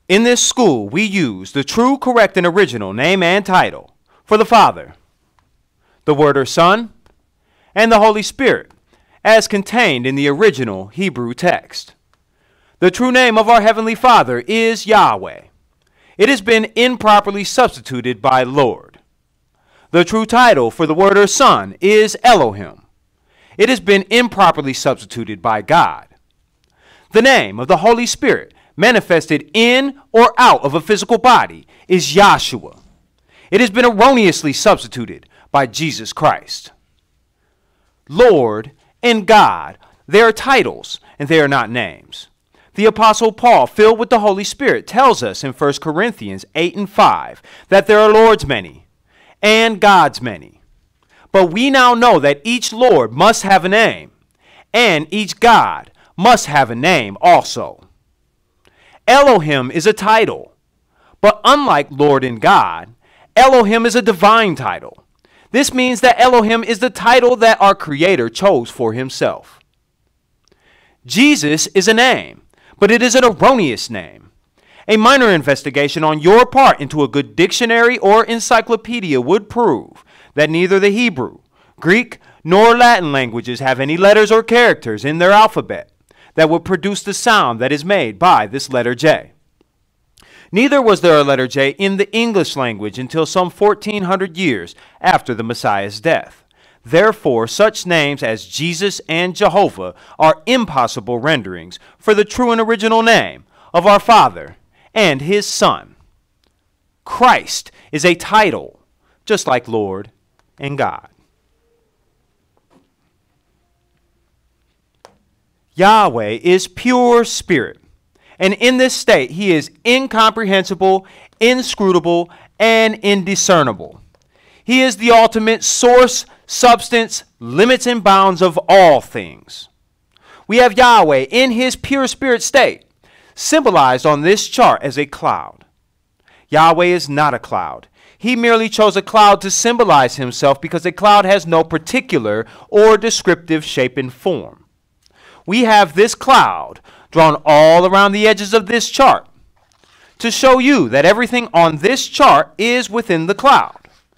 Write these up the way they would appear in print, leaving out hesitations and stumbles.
In this school, we use the true, correct, and original name and title for the Father, the Word or Son, and the Holy Spirit, as contained in the original Hebrew text. The true name of our Heavenly Father is Yahweh. It has been improperly substituted by Lord. The true title for the Word or Son is Elohim. It has been improperly substituted by God. The name of the Holy Spirit, manifested in or out of a physical body, is Yahshua. It has been erroneously substituted by Jesus Christ. Lord and God, they are titles and they are not names. The Apostle Paul, filled with the Holy Spirit, tells us in 1 Corinthians 8:5 that there are Lords many and Gods many. But we now know that each Lord must have a name, and each God must have a name also. Elohim is a title, but unlike Lord and God, Elohim is a divine title. This means that Elohim is the title that our Creator chose for himself. Jesus is a name, but it is an erroneous name. A minor investigation on your part into a good dictionary or encyclopedia would prove that neither the Hebrew, Greek, nor Latin languages have any letters or characters in their alphabet that would produce the sound that is made by this letter J. Neither was there a letter J in the English language until some 1400 years after the Messiah's death. Therefore, such names as Jesus and Jehovah are impossible renderings for the true and original name of our Father and his Son. Christ is a title, just like Lord and God. Yahweh is pure spirit, and in this state he is incomprehensible, inscrutable, and indiscernible. He is the ultimate source, substance, limits, and bounds of all things. We have Yahweh in his pure spirit state, symbolized on this chart as a cloud. Yahweh is not a cloud. He merely chose a cloud to symbolize himself because a cloud has no particular or descriptive shape and form. We have this cloud drawn all around the edges of this chart to show you that everything on this chart is within the cloud.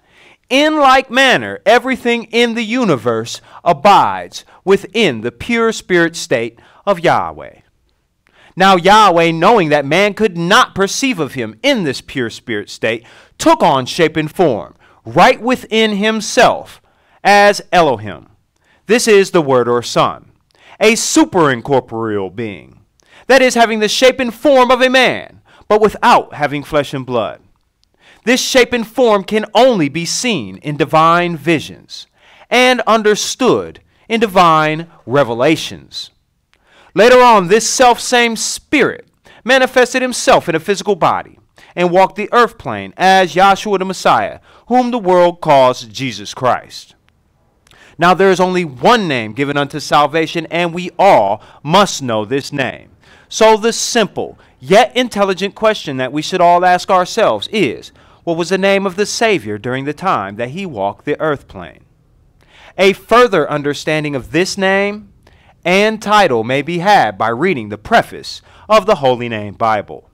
In like manner, everything in the universe abides within the pure spirit state of Yahweh. Now Yahweh, knowing that man could not perceive of him in this pure spirit state, took on shape and form right within himself as Elohim. This is the Word or Son, a superincorporeal being, that is, having the shape and form of a man, but without having flesh and blood. This shape and form can only be seen in divine visions and understood in divine revelations. Later on, this self-same spirit manifested himself in a physical body and walked the earth plane as Yahshua the Messiah, whom the world calls Jesus Christ. Now there is only one name given unto salvation, and we all must know this name. So the simple yet intelligent question that we should all ask ourselves is, what was the name of the Savior during the time that he walked the earth plane? A further understanding of this name and title may be had by reading the preface of the Holy Name Bible.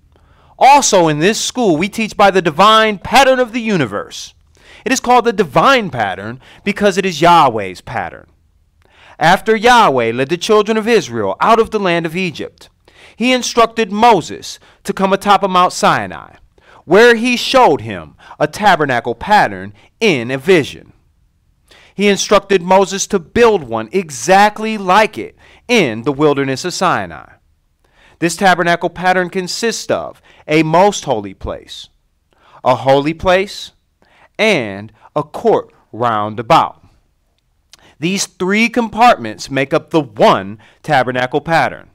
Also in this school, we teach by the divine pattern of the universe. It is called the divine pattern because it is Yahweh's pattern. After Yahweh led the children of Israel out of the land of Egypt, he instructed Moses to come atop of Mount Sinai, where he showed him a tabernacle pattern in a vision. He instructed Moses to build one exactly like it in the wilderness of Sinai. This tabernacle pattern consists of a most holy place, a holy place, and a court round about. These three compartments make up the one tabernacle pattern.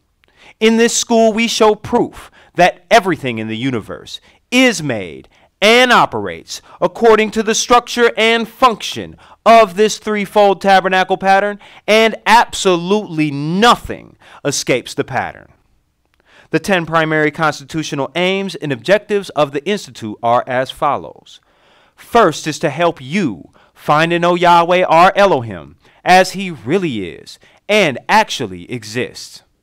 In this school, we show proof that everything in the universe is made and operates according to the structure and function of this threefold tabernacle pattern, and absolutely nothing escapes the pattern. The 10 primary constitutional aims and objectives of the Institute are as follows. First is to help you find and know Yahweh our Elohim as he really is and actually exists.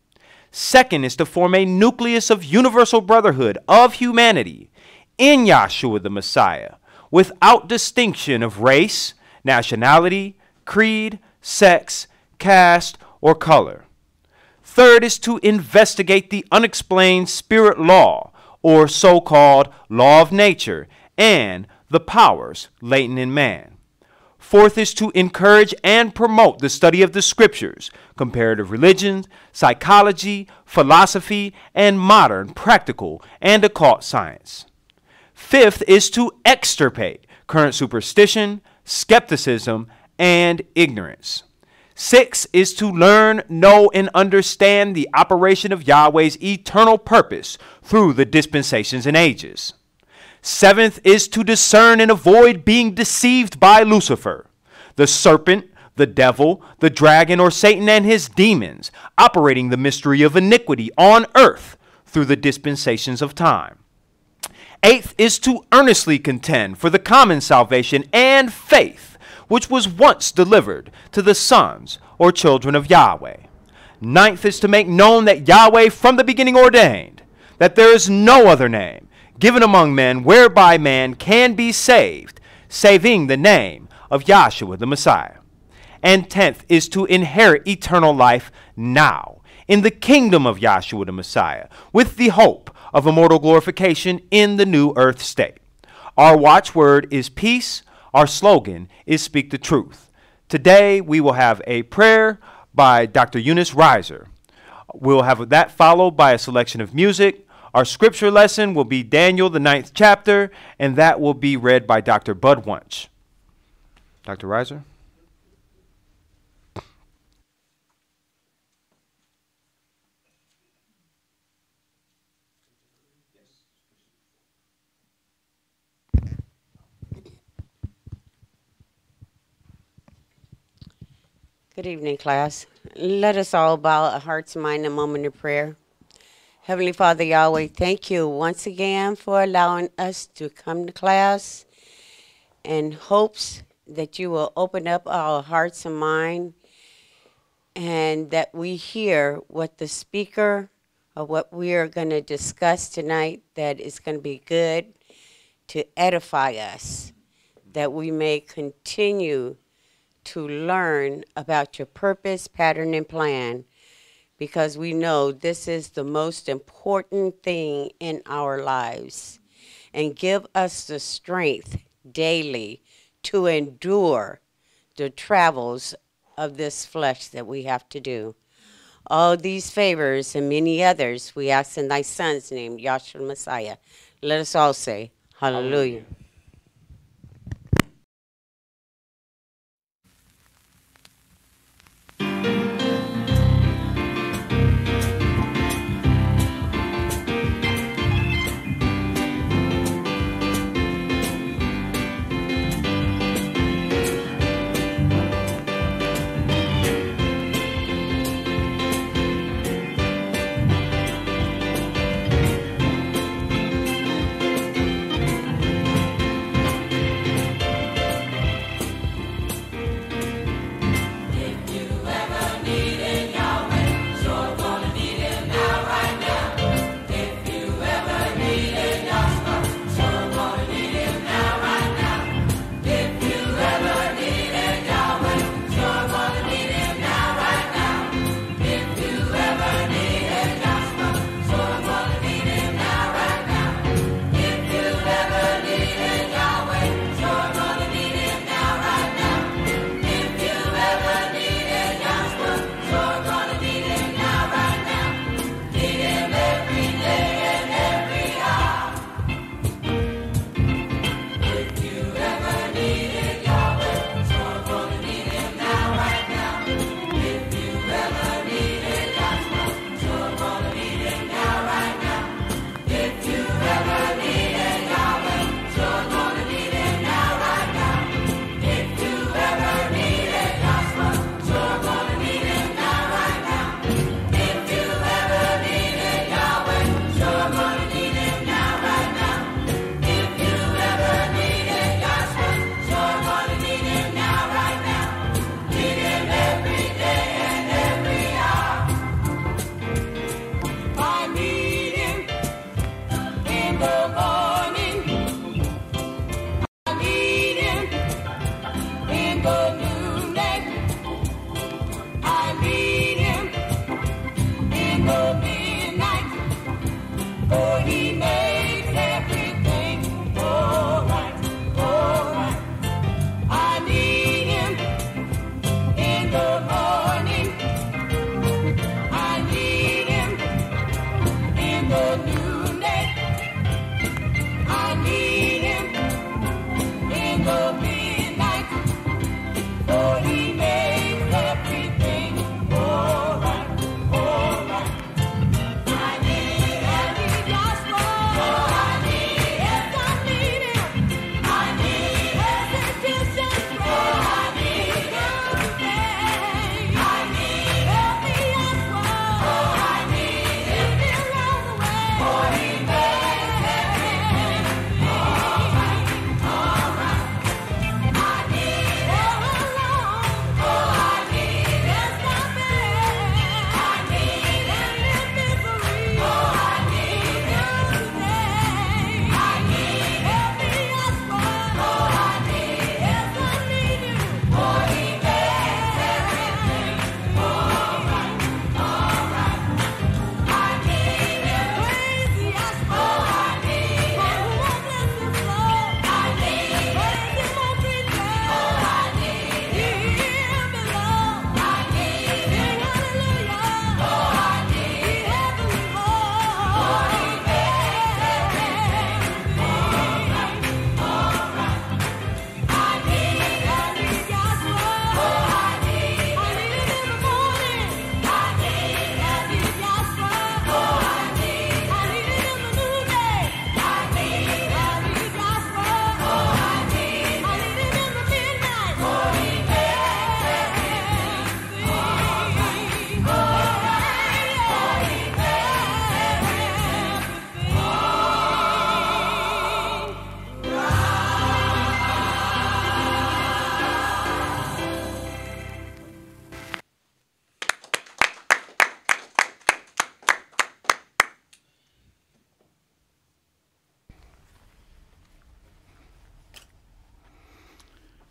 Second is to form a nucleus of universal brotherhood of humanity in Yahshua the Messiah, without distinction of race, nationality, creed, sex, caste, or color. Third is to investigate the unexplained spirit law, or so-called law of nature, and the powers latent in man. Fourth is to encourage and promote the study of the scriptures, comparative religion, psychology, philosophy, and modern practical and occult science. Fifth is to extirpate current superstition, skepticism, and ignorance. Six is to learn, know, and understand the operation of Yahweh's eternal purpose through the dispensations and ages. Seventh is to discern and avoid being deceived by Lucifer, the serpent, the devil, the dragon, or Satan and his demons, operating the mystery of iniquity on earth through the dispensations of time. Eighth is to earnestly contend for the common salvation and faith which was once delivered to the sons or children of Yahweh. Ninth is to make known that Yahweh from the beginning ordained that there is no other name given among men whereby man can be saved, saving the name of Yahshua the Messiah. And 10th is to inherit eternal life now in the kingdom of Yahshua the Messiah, with the hope of immortal glorification in the new earth state. Our watchword is peace. Our slogan is speak the truth. Today we will have a prayer by Dr. Eunice Reiser. We'll have that followed by a selection of music. Our scripture lesson will be Daniel, the 9th chapter, and that will be read by Dr. Bud Wunsch. Dr. Reiser? Good evening, class. Let us all bow our hearts and mind in a moment of prayer. Heavenly Father Yahweh, thank you once again for allowing us to come to class in hopes that you will open up our hearts and mind and that we hear what the speaker or what we are going to discuss tonight that is going to be good to edify us, that we may continue to learn about your purpose, pattern, and plan, because we know this is the most important thing in our lives. And give us the strength daily to endure the travels of this flesh that we have to do. All these favors and many others we ask in thy Son's name, Yahshua Messiah. Let us all say, hallelujah.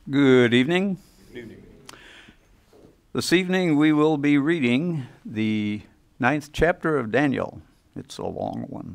Good evening. This evening we will be reading the 9th chapter of Daniel. It's a long one.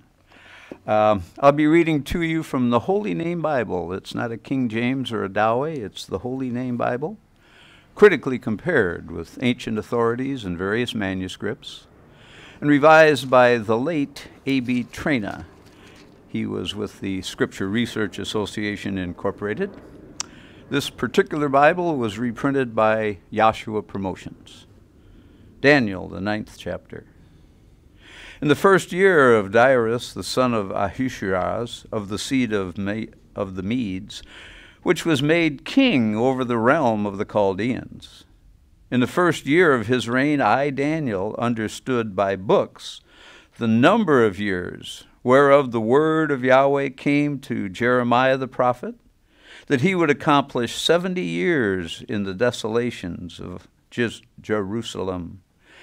I'll be reading to you from the Holy Name Bible. It's not a King James or a Dowey, it's the Holy Name Bible, critically compared with ancient authorities and various manuscripts, and revised by the late A.B. Traina. He was with the Scripture Research Association Incorporated. This particular Bible was reprinted by Yahshua Promotions. Daniel, the 9th chapter. In the first year of Darius, the son of Ahasuerus, of the seed of the Medes, which was made king over the realm of the Chaldeans. In the first year of his reign, I, Daniel, understood by books the number of years whereof the word of Yahweh came to Jeremiah the prophet, that he would accomplish 70 years in the desolations of Jerusalem.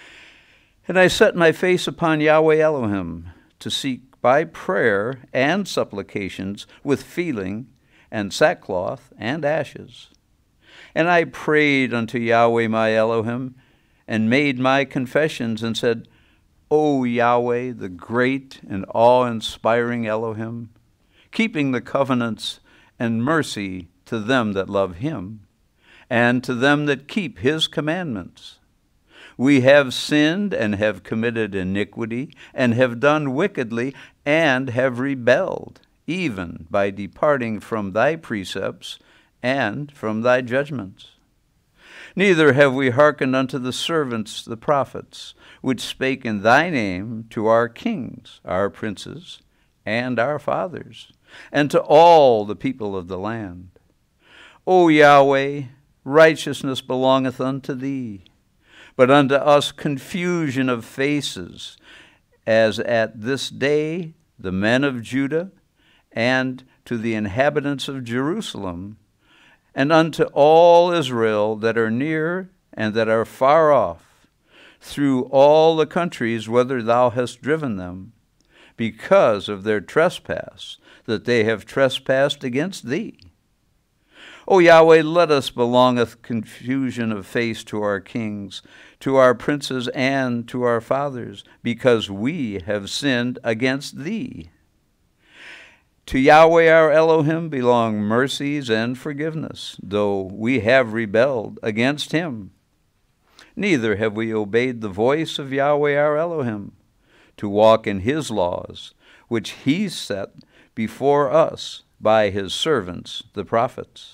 And I set my face upon Yahweh Elohim to seek by prayer and supplications with feeling and sackcloth and ashes. And I prayed unto Yahweh my Elohim, and made my confessions, and said, O Yahweh, the great and awe-inspiring Elohim, keeping the covenants and mercy to them that love him, and to them that keep his commandments. We have sinned and have committed iniquity, and have done wickedly, and have rebelled, even by departing from thy precepts and from thy judgments. Neither have we hearkened unto the servants, the prophets, which spake in thy name to our kings, our princes, and our fathers, and to all the people of the land. O Yahweh, righteousness belongeth unto thee, but unto us confusion of faces, as at this day the men of Judah, and to the inhabitants of Jerusalem, and unto all Israel that are near and that are far off, through all the countries whither thou hast driven them, because of their trespass, that they have trespassed against thee. O Yahweh, let us belongeth confusion of face to our kings, to our princes, and to our fathers, because we have sinned against thee. To Yahweh our Elohim belong mercies and forgiveness, though we have rebelled against him. Neither have we obeyed the voice of Yahweh our Elohim, to walk in his laws, which he set before us by his servants the prophets.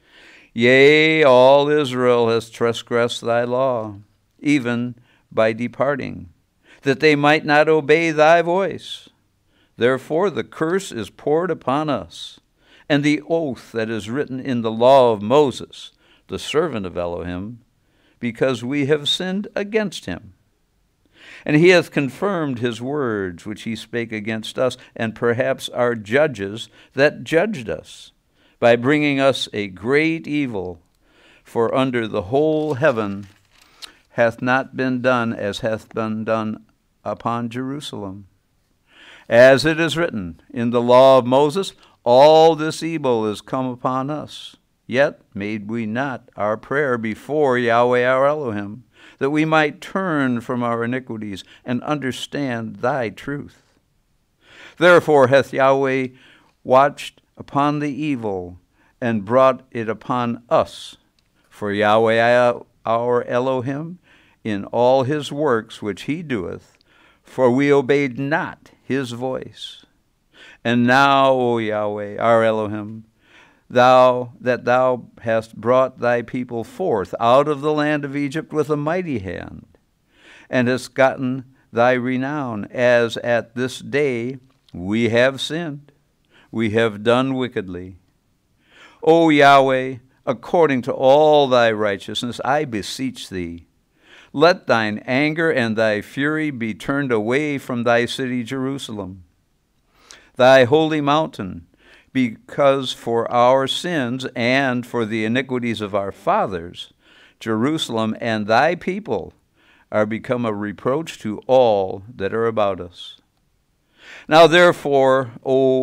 Yea, all Israel has transgressed thy law, even by departing, that they might not obey thy voice. Therefore the curse is poured upon us, and the oath that is written in the law of Moses, the servant of Elohim, because we have sinned against him. And he hath confirmed his words which he spake against us, and perhaps our judges that judged us, by bringing us a great evil. For under the whole heaven hath not been done as hath been done upon Jerusalem. As it is written in the law of Moses, all this evil is come upon us. Yet made we not our prayer before Yahweh our Elohim, that we might turn from our iniquities and understand thy truth. Therefore hath Yahweh watched upon the evil and brought it upon us. For Yahweh our Elohim, in all his works which he doeth, for we obeyed not his voice. And now, O Yahweh, our Elohim, thou hast brought thy people forth out of the land of Egypt with a mighty hand, and hast gotten thy renown, as at this day we have sinned, we have done wickedly. O Yahweh, according to all thy righteousness, I beseech thee, let thine anger and thy fury be turned away from thy city Jerusalem, thy holy mountain, because for our sins and for the iniquities of our fathers, Jerusalem and thy people are become a reproach to all that are about us. Now therefore, O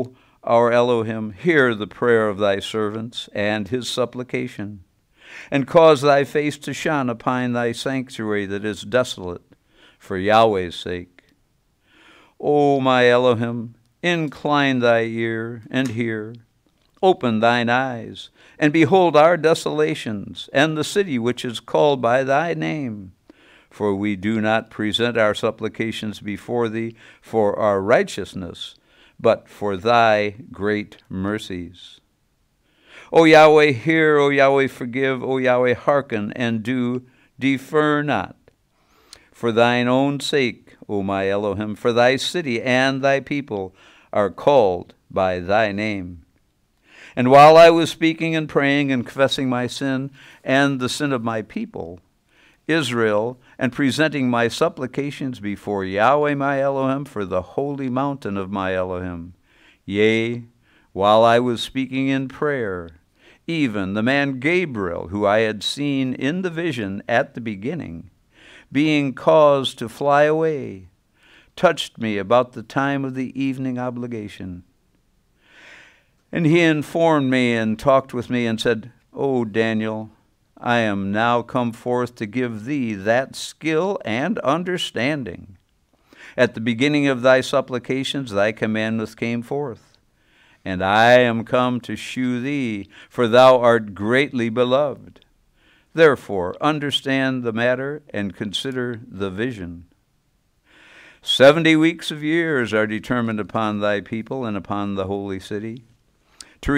our Elohim, hear the prayer of thy servants and his supplication, and cause thy face to shine upon thy sanctuary that is desolate, for Yahweh's sake. O my Elohim, incline thy ear and hear. Open thine eyes, and behold our desolations, and the city which is called by thy name. For we do not present our supplications before thee for our righteousness, but for thy great mercies. O Yahweh, hear, O Yahweh, forgive, O Yahweh, hearken, and do, defer not. For thine own sake, O my Elohim, for thy city and thy people are called by thy name. And while I was speaking and praying and confessing my sin and the sin of my people, Israel, and presenting my supplications before Yahweh my Elohim for the holy mountain of my Elohim, yea, while I was speaking in prayer, even the man Gabriel, who I had seen in the vision at the beginning, being caused to fly away, touched me about the time of the evening obligation. And he informed me and talked with me and said, O Daniel, I am now come forth to give thee that skill and understanding. At the beginning of thy supplications thy commandments came forth, and I am come to shew thee, for thou art greatly beloved. Therefore understand the matter and consider the vision. 70 weeks of years are determined upon thy people and upon the holy city, to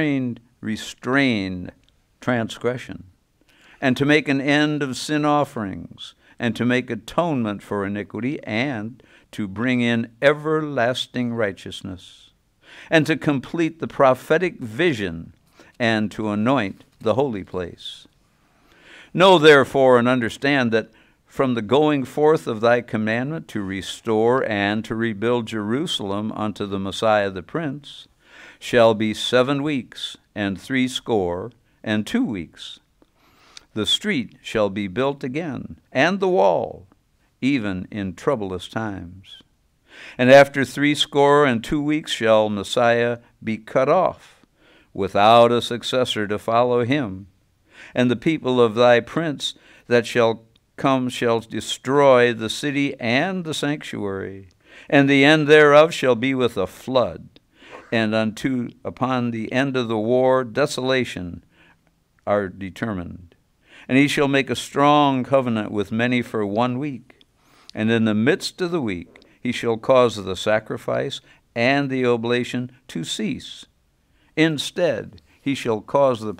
restrain transgression, and to make an end of sin offerings, and to make atonement for iniquity, and to bring in everlasting righteousness, and to complete the prophetic vision, and to anoint the holy place. Know therefore and understand that from the going forth of thy commandment to restore and to rebuild Jerusalem unto the Messiah the Prince shall be 7 weeks and 62 weeks. The street shall be built again, and the wall, even in troublous times. And after 62 weeks shall Messiah be cut off, without a successor to follow him. And the people of thy prince that shall come shall destroy the city and the sanctuary, and the end thereof shall be with a flood. And upon the end of the war desolation are determined. And he shall make a strong covenant with many for 1 week. And in the midst of the week he shall cause the sacrifice and the oblation to cease. Instead, he shall cause the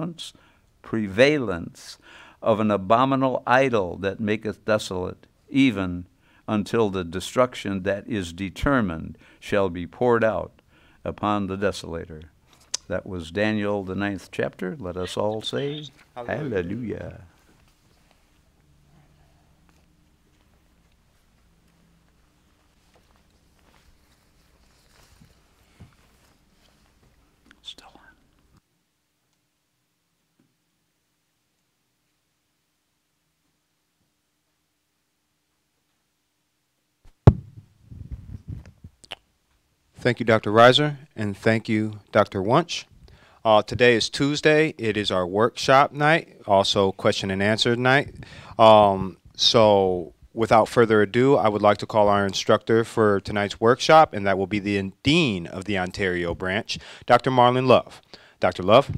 prevalence of an abominable idol that maketh desolate, even until the destruction that is determined shall be poured out upon the desolator. That was Daniel, the 9th chapter. Let us all say, Hallelujah. Hallelujah. Still on. Thank you, Dr. Reiser, and thank you, Dr. Wunsch. Today is Tuesday. It is our workshop night, also question and answer night. So without further ado, I would like to call our instructor for tonight's workshop, and that will be the Dean of the Ontario branch, Dr. Marlon Love. Dr. Love.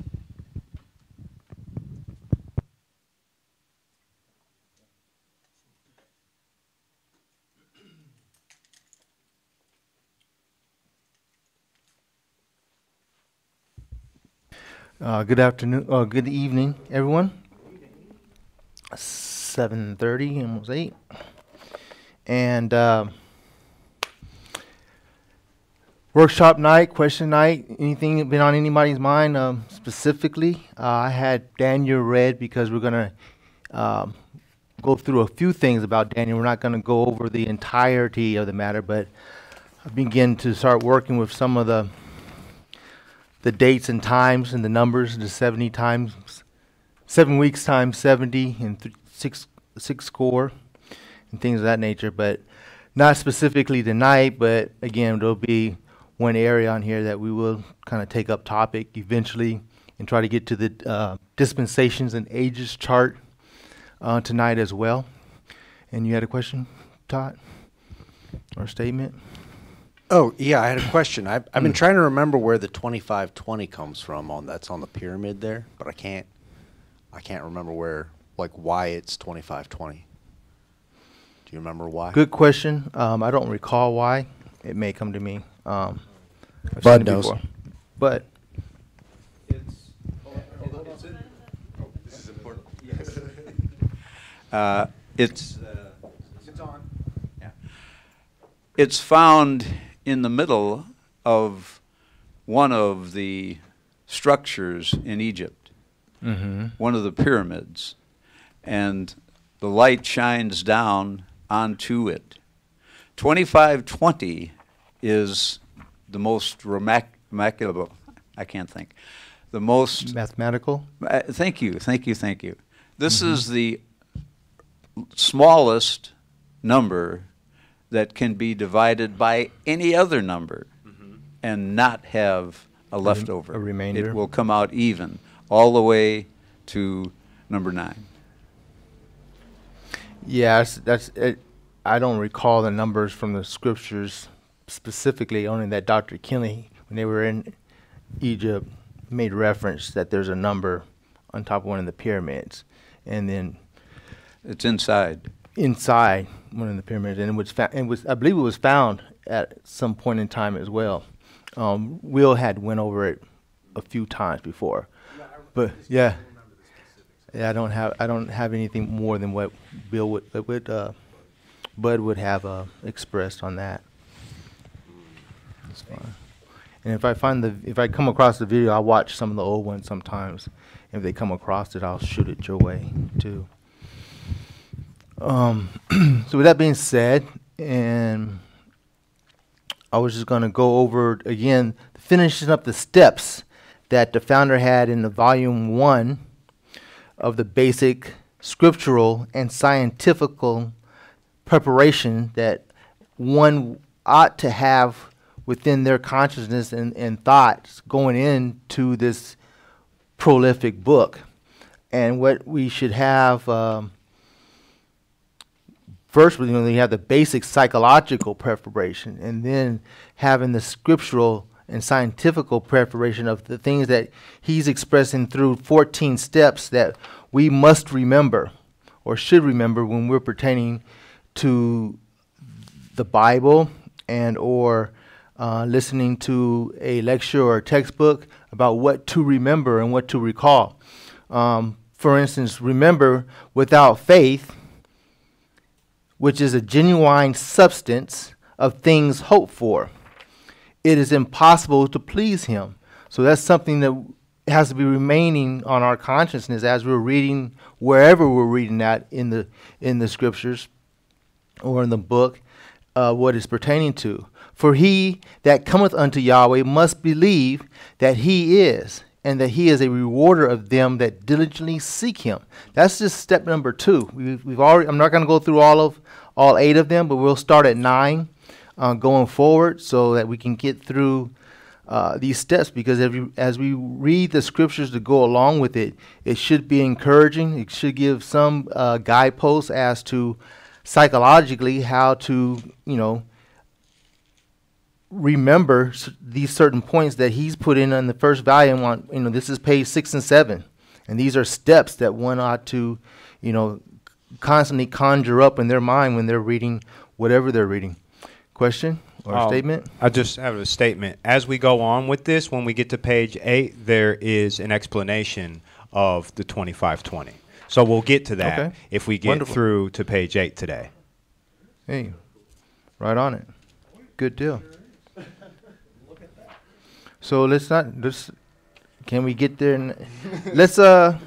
Good afternoon, good evening, everyone. 7:30, almost 8. And workshop night, question night, anything been on anybody's mind specifically? I had Daniel read because we're going to go through a few things about Daniel. We're not going to go over the entirety of the matter, but I begin to start working with some of the dates and times and the numbers, the 70 times, 7 weeks times 70 and six score and things of that nature, but not specifically tonight, but again, there'll be one area on here that we will kind of take up topic eventually and try to get to the dispensations and ages chart tonight as well. And you had a question, Todd, or a statement? Oh, yeah, I had a question. I've been trying to remember where the 2520 comes from. That's on the pyramid there, but I can't remember where, like, why it's 2520. Do you remember why? Good question. I don't recall why. It may come to me. I've seen Bud it knows. before. But This is important. Yes. It's on. Yeah. It's found in the middle of one of the structures in Egypt, one of the pyramids, and the light shines down onto it. 2520 is the most remarkable, I can't think, the most mathematical? thank you. This is the smallest number that can be divided by any other number and not have a leftover. a remainder. It will come out even all the way to number 9. Yeah, that's it. I don't recall the numbers from the scriptures specifically, only that Dr. Kinley, when they were in Egypt, made reference that there's a number on top of one of the pyramids. And then It's inside. inside one of the pyramids, and it was I believe it was found at some point in time as well. Will had went over it a few times before, but yeah, I don't have anything more than what Bill Bud would have expressed on that. That's fine. And if I come across the video, I'll watch some of the old ones sometimes. If they come across it, I'll shoot it your way too. So with that being said, and I was just going to go over again, finishing up the steps that the founder had in the volume 1 of the basic scriptural and scientifical preparation that one ought to have within their consciousness and thoughts going into this prolific book. And what we should have, first, we have the basic psychological preparation, and then having the scriptural and scientific preparation of the things that he's expressing through 14 steps that we must remember or should remember when we're pertaining to the Bible and or listening to a lecture or a textbook about what to remember and what to recall. For instance, remember, without faith, which is a genuine substance of things hoped for, it is impossible to please him. So that's something that has to be remaining on our consciousness as we're reading, wherever we're reading that in the scriptures or in the book, what is pertaining to. For he that cometh unto Yahweh must believe that he is, and that he is a rewarder of them that diligently seek him. That's just step number 2. We've already. I'm not going to go through all 8 of them, but we'll start at 9 going forward, so that we can get through these steps. Because as we read the scriptures to go along with it, it should be encouraging. It should give some guideposts as to psychologically how to, remember these certain points that he's put in the first volume on, this is page 6 and 7. And these are steps that one ought to, constantly conjure up in their mind when they're reading whatever they're reading. Question or statement? I just have a statement. As we go on with this, when we get to page 8, there is an explanation of the 2520. So we'll get to that if we get through to page 8 today. Hey, right on it. Good deal. So can we get there? Let's go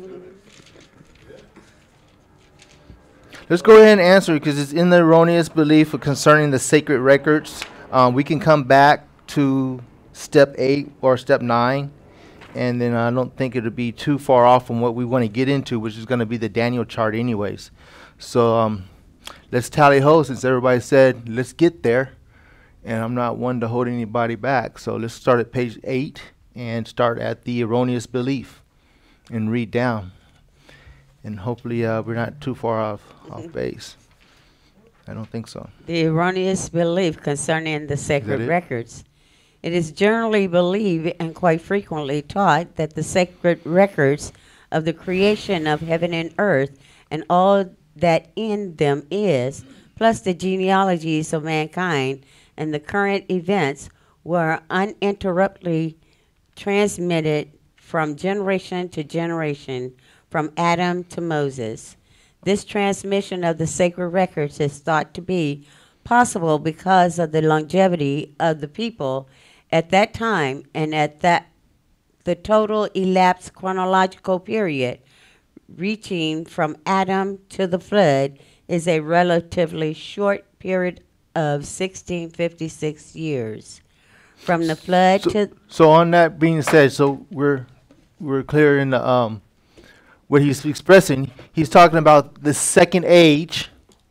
ahead and answer it, because it's in the erroneous belief concerning the sacred records. We can come back to step 8 or step 9, and then I don't think it'll be too far off from what we want to get into, which is going to be the Daniel chart anyways. So let's tally ho, since everybody said let's get there. and I'm not one to hold anybody back. So let's start at page 8 and start at the erroneous belief and read down. And hopefully we're not too far off base. I don't think so. The erroneous belief concerning the sacred it? records. It is generally believed and quite frequently taught that the sacred records of the creation of heaven and earth and all that in them is, plus the genealogies of mankind and the current events, were uninterruptedly transmitted from generation to generation, from Adam to Moses. This transmission of the sacred records is thought to be possible because of the longevity of the people at that time, and at that the total elapsed chronological period reaching from Adam to the flood is a relatively short period of 1656 years. From the flood to So on that being said, so we're clear in the what he's expressing. He's talking about the second age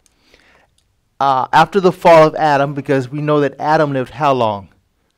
after the fall of Adam, because we know that Adam lived how long?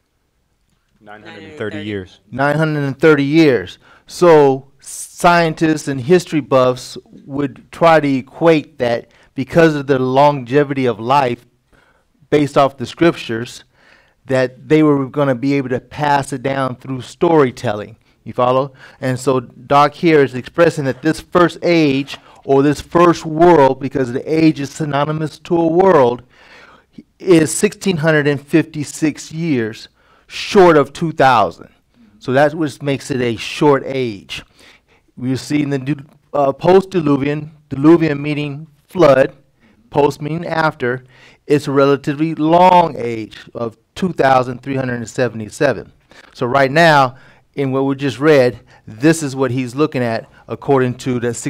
930 years. 930 years. So scientists and history buffs would try to equate that because of the longevity of life based off the scriptures, that they were going to be able to pass it down through storytelling. You follow? And so Doc here is expressing that this first age, or this first world, because the age is synonymous to a world, is 1656 years short of 2000. So that's what makes it a short age. We see in the post-diluvian, diluvian meaning flood, post meaning after, it's a relatively long age of 2,377. So right now, in what we just read, this is what he's looking at according to the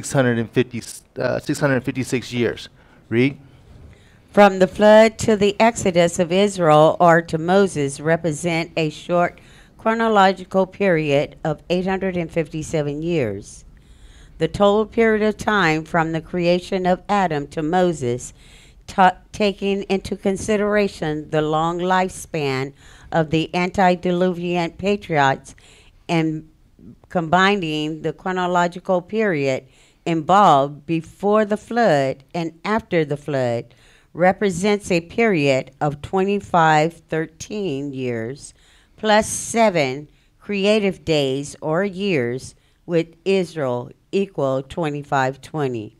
656 years. Read. From the flood to the exodus of Israel or to Moses represent a short chronological period of 857 years. The total period of time from the creation of Adam to Moses, taking into consideration the long lifespan of the antediluvian patriots and combining the chronological period involved before the flood and after the flood, represents a period of 2513 years plus 7 creative days or years, with Israel equal 2520.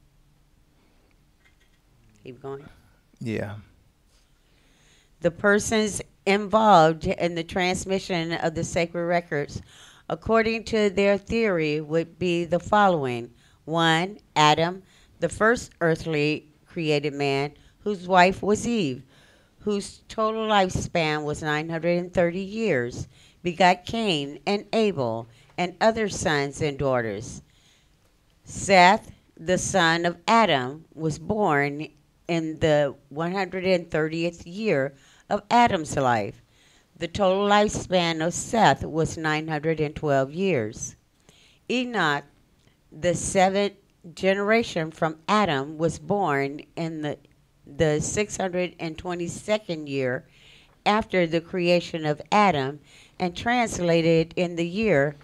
Keep going. Yeah. The persons involved in the transmission of the sacred records, according to their theory, would be the following. 1. Adam, the first earthly created man, whose wife was Eve, whose total lifespan was 930 years, begot Cain and Abel and other sons and daughters. Seth, the son of Adam, was born in the 130th year of Adam's life. The total lifespan of Seth was 912 years. Enoch, the seventh generation from Adam, was born in the 622nd year after the creation of Adam and translated in the year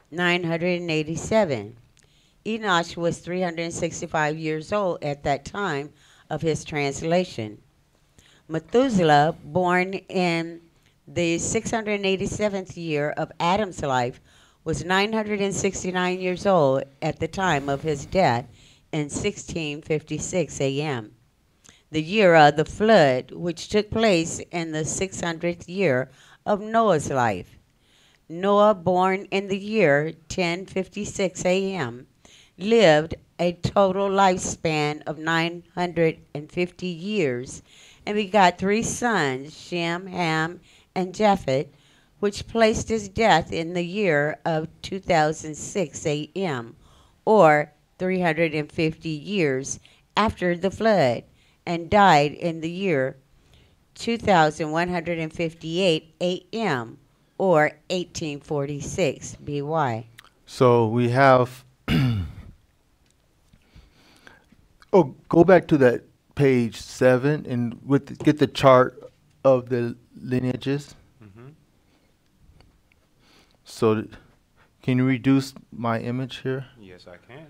987. Enosh was 365 years old at that time of his translation. Methuselah, born in the 687th year of Adam's life, was 969 years old at the time of his death in 1656 a.m. The year of the flood, which took place in the 600th year of Noah's life. Noah, born in the year 1056 a.m., lived a total lifespan of 950 years and begot 3 sons, Shem, Ham, and Japheth, which placed his death in the year of 2006 a.m., or 350 years after the flood, and died in the year 2158 a.m., or 1846 BY. So we have. Oh, go back to that page 7 and get the chart of the lineages. So can you reduce my image here Yes, I can.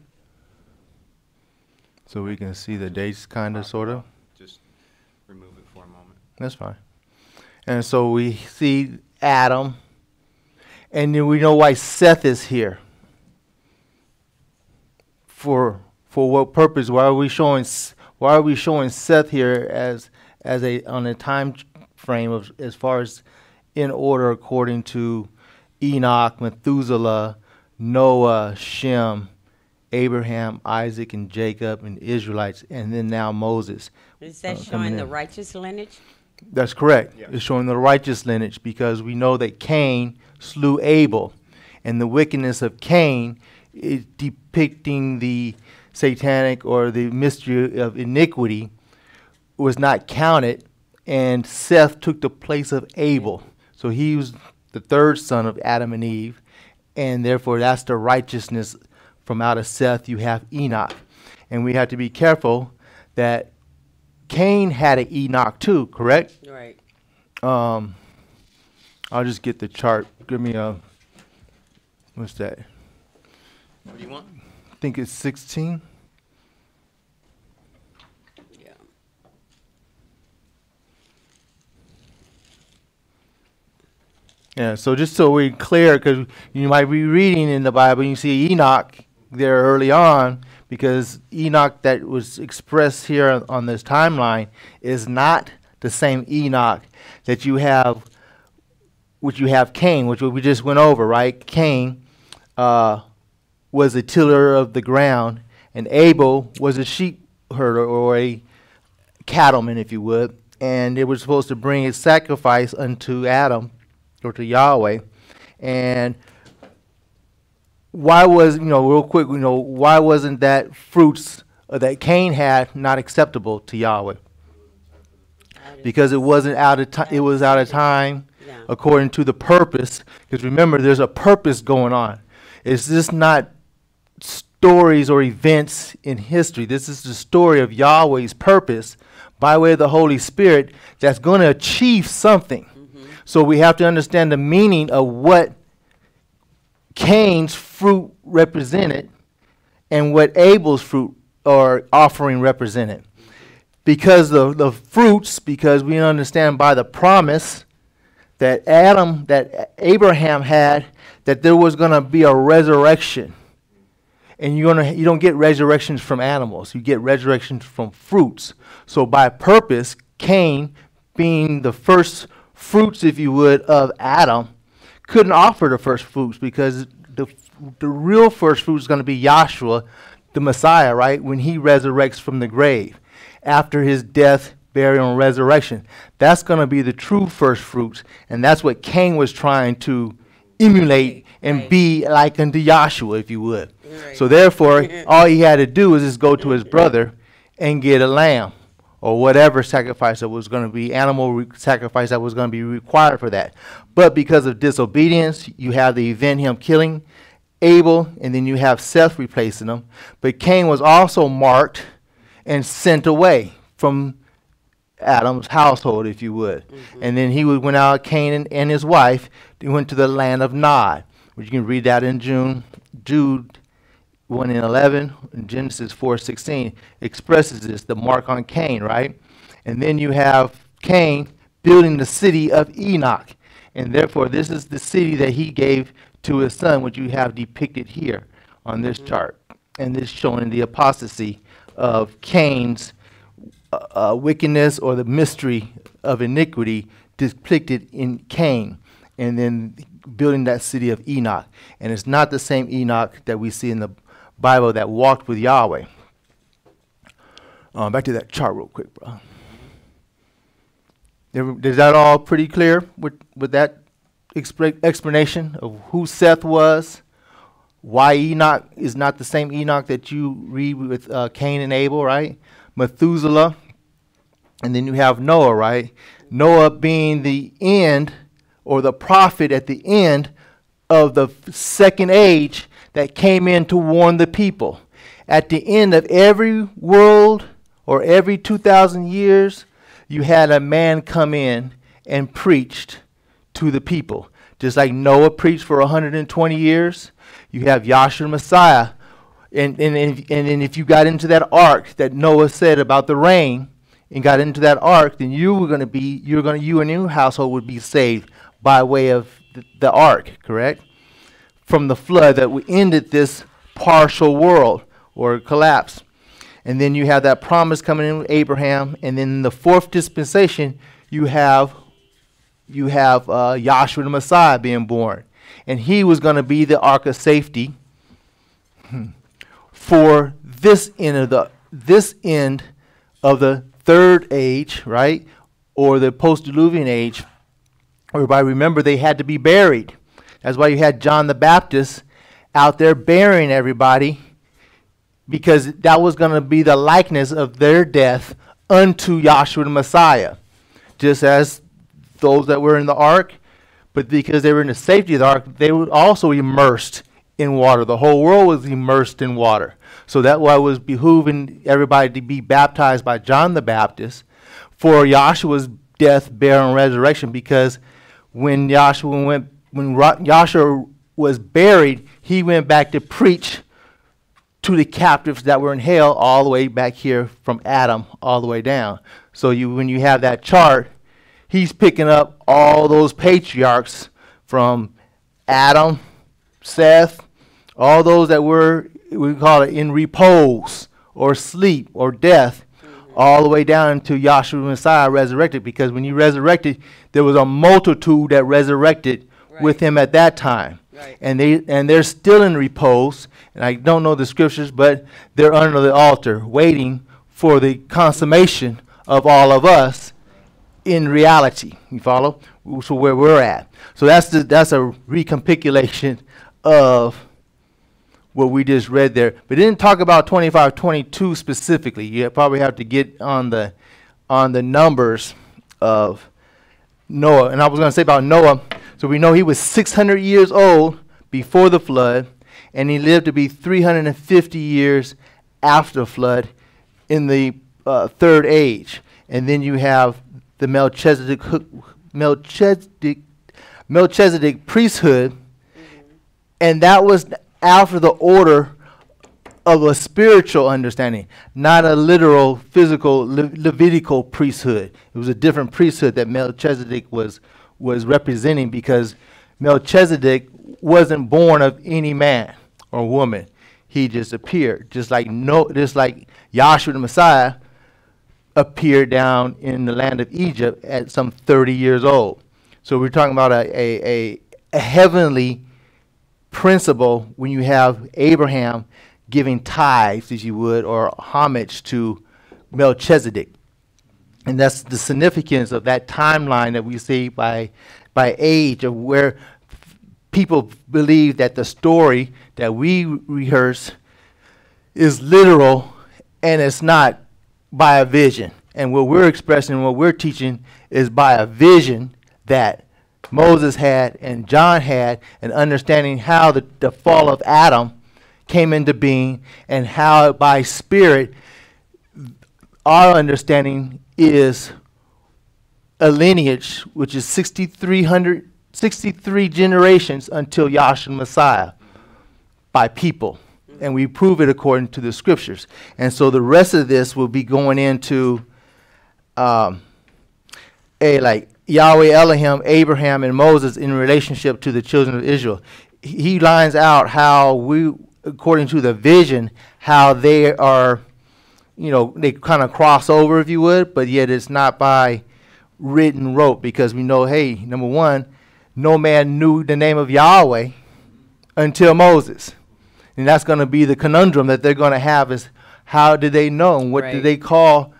so we can see the dates kind of, sort of? Just remove it for a moment. That's fine. And so we see Adam, and then we know why Seth is here. For what purpose? Why are we showing Seth here as a on a time frame of as far as in order according to Enoch, Methuselah, Noah, Shem, Abraham, Isaac, and Jacob, and Israelites, and then now Moses. Is that coming showing the in. righteous lineage? That's correct. Yeah. It's showing the righteous lineage because we know that Cain slew Abel, and the wickedness of Cain is depicting the satanic or the mystery of iniquity was not counted, and Seth took the place of Abel. So he was the third son of Adam and Eve, and therefore that's the righteousness. From out of Seth you have Enoch. And we have to be careful that Cain had an Enoch too, correct? Right. I'll just get the chart. Give me a, what's that? What do you want? I think it's 16. Yeah. Yeah, so just so we're clear, because you might be reading in the Bible and you see Enoch there early on, because Enoch that was expressed here on this timeline is not the same Enoch that you have, which you have Cain, which we just went over, right? Cain was a tiller of the ground, and Abel was a sheep herder or a cattleman, if you would, and they were supposed to bring a sacrifice unto Adam or to Yahweh. And why was, real quick, why wasn't that fruits that Cain had not acceptable to Yahweh? Because it wasn't out of time. It was out of time, Yeah. according to the purpose. Because remember, there's a purpose going on. It's just not stories or events in history. This is the story of Yahweh's purpose by way of the Holy Spirit that's going to achieve something. So we have to understand the meaning of what Cain's fruit represented and what Abel's fruit or offering represented. Because the fruits, because we understand by the promise that Abraham had, that there was going to be a resurrection. And you don't get resurrections from animals. You get resurrections from fruits. So by purpose, Cain, being the first fruits, if you would, of Adam, couldn't offer the first fruits because the real first fruit is going to be Yahshua, the Messiah, right? When he resurrects from the grave after his death, burial, and resurrection. That's going to be the true first fruits. And that's what Cain was trying to emulate and Right. be like unto Yahshua, if you would. Right. So therefore, all he had to do was just go to his brother and get a lamb or whatever sacrifice that was going to be, sacrifice that was going to be required for that. But because of disobedience, you have the event him killing Abel, and then you have Seth replacing him. But Cain was also marked and sent away from Adam's household, if you would. And then he went out, Cain and his wife, they went to the land of Nod, which you can read that in Jude 1:11, and Genesis 4:16 expresses this, the mark on Cain, right? And then you have Cain building the city of Enoch. And therefore, this is the city that he gave to his son, which you have depicted here on this chart. And this showing the apostasy of Cain's wickedness or the mystery of iniquity depicted in Cain. And then building that city of Enoch. And it's not the same Enoch that we see in the Bible that walked with Yahweh. Back to that chart real quick, bro. Is that all pretty clear with that explanation of who Seth was? Why Enoch is not the same Enoch that you read with Cain and Abel, right? Methuselah. And then you have Noah, right? Noah being the end or the prophet at the end of the second age that came in to warn the people. At the end of every world or every 2,000 years, you had a man come in and preached to the people. Just like Noah preached for 120 years, you have Yahshua the Messiah. And if you got into that ark that Noah said about the rain and got into that ark, then you and your household would be saved by way of the ark, correct? From the flood that ended this partial world or collapse. And then you have that promise coming in with Abraham. And then in the fourth dispensation, you have Yahshua the Messiah being born. And he was going to be the ark of safety for this end of the third age, right? Or the post-Diluvian age. Everybody remember they had to be buried. That's why you had John the Baptist out there burying everybody, because that was going to be the likeness of their death unto Yahshua the Messiah. Just as those that were in the ark, but because they were in the safety of the ark, they were also immersed in water. The whole world was immersed in water. So that's why it was behooving everybody to be baptized by John the Baptist for Yahshua's death, burial, and resurrection, because when Yahshua was buried, he went back to preach to the captives that were in hell all the way back here from Adam all the way down. So when you have that chart, he's picking up all those patriarchs from Adam, Seth, all those that were, we call it, in repose or sleep or death, all the way down to Yahshua Messiah resurrected. Because when he resurrected, there was a multitude that resurrected with him at that time. Right. And they're still in repose. And I don't know the scriptures, but they're under the altar waiting for the consummation of all of us in reality. You follow? So where we're at. So that's a recapitulation of what we just read there. But it didn't talk about 25:22 specifically. You probably have to get on the numbers of Noah. And I was going to say about Noah, so we know he was 600 years old before the flood, and he lived to be 350 years after the flood in the third age. And then you have the Melchizedek priesthood, and that was after the order of a spiritual understanding, not a literal, physical, Levitical priesthood. It was a different priesthood that Melchizedek was representing, because Melchizedek wasn't born of any man or woman. He just appeared, just like Yahshua the Messiah appeared down in the land of Egypt at some 30 years old. So we're talking about a heavenly principle when you have Abraham giving tithes, as you would, or homage to Melchizedek. And that's the significance of that timeline that we see by age, of where people believe that the story that we rehearse is literal, and it's not by a vision. And what we're expressing and what we're teaching is by a vision that Moses had and John had, and understanding how the fall of Adam came into being, and how by spirit our understanding is a lineage which is 63 generations until Yahshua Messiah by people. And we prove it according to the scriptures. And so the rest of this will be going into like Yahweh Elohim, Abraham, and Moses in relationship to the children of Israel. He lines out how we, according to the vision, how they are, they kind of cross over, if you would, but yet it's not by written rote, because we know, hey, number one, no man knew the name of Yahweh until Moses. And that's going to be the conundrum that they're going to have, is how did they know? And what did they call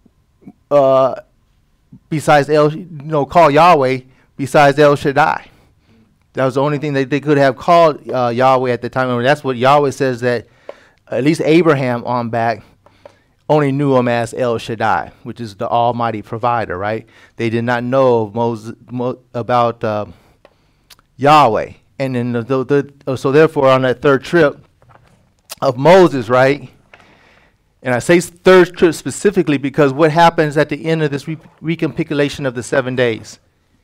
besides call Yahweh besides El Shaddai? That was the only thing that they could have called Yahweh at the time. And that's what Yahweh says, that at least Abraham on back only knew him as El Shaddai, which is the Almighty Provider, right? They did not know of about Yahweh. And then so therefore on that third trip of Moses, right? And I say third trip specifically because what happens at the end of this recapitulation of the 7 days?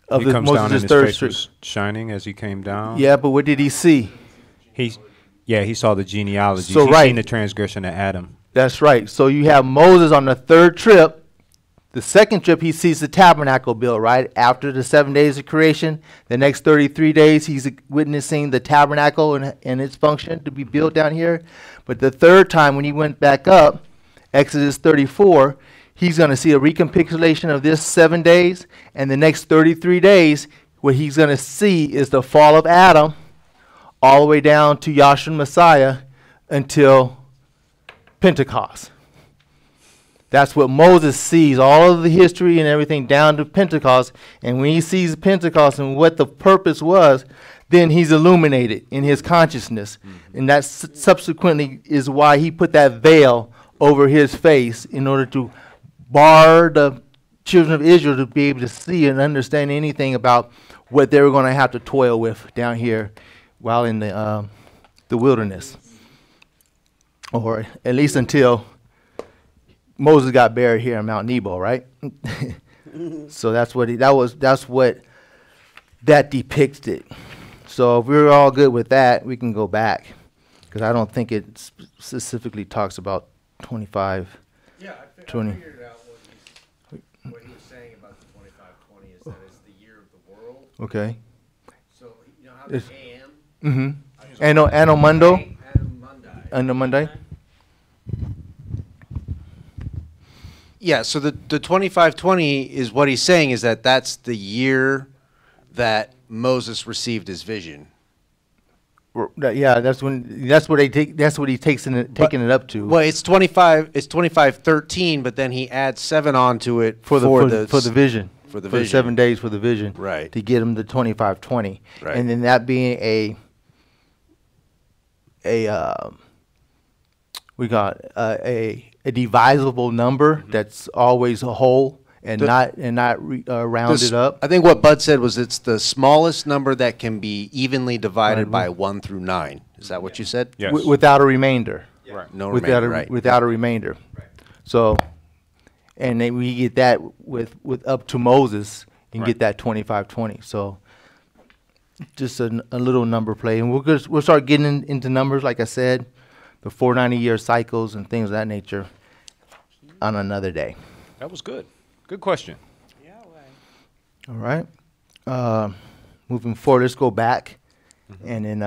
of He the comes down and Moses' his third face trip. was shining as he came down. Yeah, but what did he see? He saw the genealogy. So He right. seen the transgression of Adam. That's right. So you have Moses on the third trip. The second trip, he sees the tabernacle built, right? After the 7 days of creation, the next 33 days, he's witnessing the tabernacle and its function to be built down here. But the third time, when he went back up, Exodus 34, he's going to see a recapitulation of this 7 days. And the next 33 days, what he's going to see is the fall of Adam all the way down to Yahshua Messiah until Pentecost. That's what Moses sees, all of the history and everything down to Pentecost. And when he sees Pentecost and what the purpose was, then he's illuminated in his consciousness. And that subsequently is why he put that veil over his face in order to bar the children of Israel to be able to see and understand anything about what they were going to have to toil with down here while in the wilderness. Or at least until Moses got buried here in Mount Nebo, right? So that's what that depicted. So if we're all good with that, we can go back, because I don't think it specifically talks about 25. Yeah, 20. I figured out what he was saying about the 2520 is that it's the year of the world. Okay. So you know how the It's- AM, Mm-hmm. Anno Mundo. Adam Monday. Anno Monday. Yeah, so the 2520 is what he's saying is that that's the year that Moses received his vision. Yeah, that's what he takes taking it up to Well, it's 2513, but then he adds 7 onto it for the vision. for the For the vision. 7 days for the vision. Right. To get him to 2520. Right. And then that being a divisible number that's always a whole and not rounded This- up. I think what Bud said was it's the smallest number that can be evenly divided by 1 through 9. Is that what you said? Yes. Without a remainder. Right. No Without remainder, a right. without a remainder. So, and then we get that with up to Moses and Right. get that 2520. So, just a little number play, and we'll start getting into numbers, like I said, the 490-year cycles and things of that nature on another day. That was good. Good question. All right. Moving forward, let's go back, and then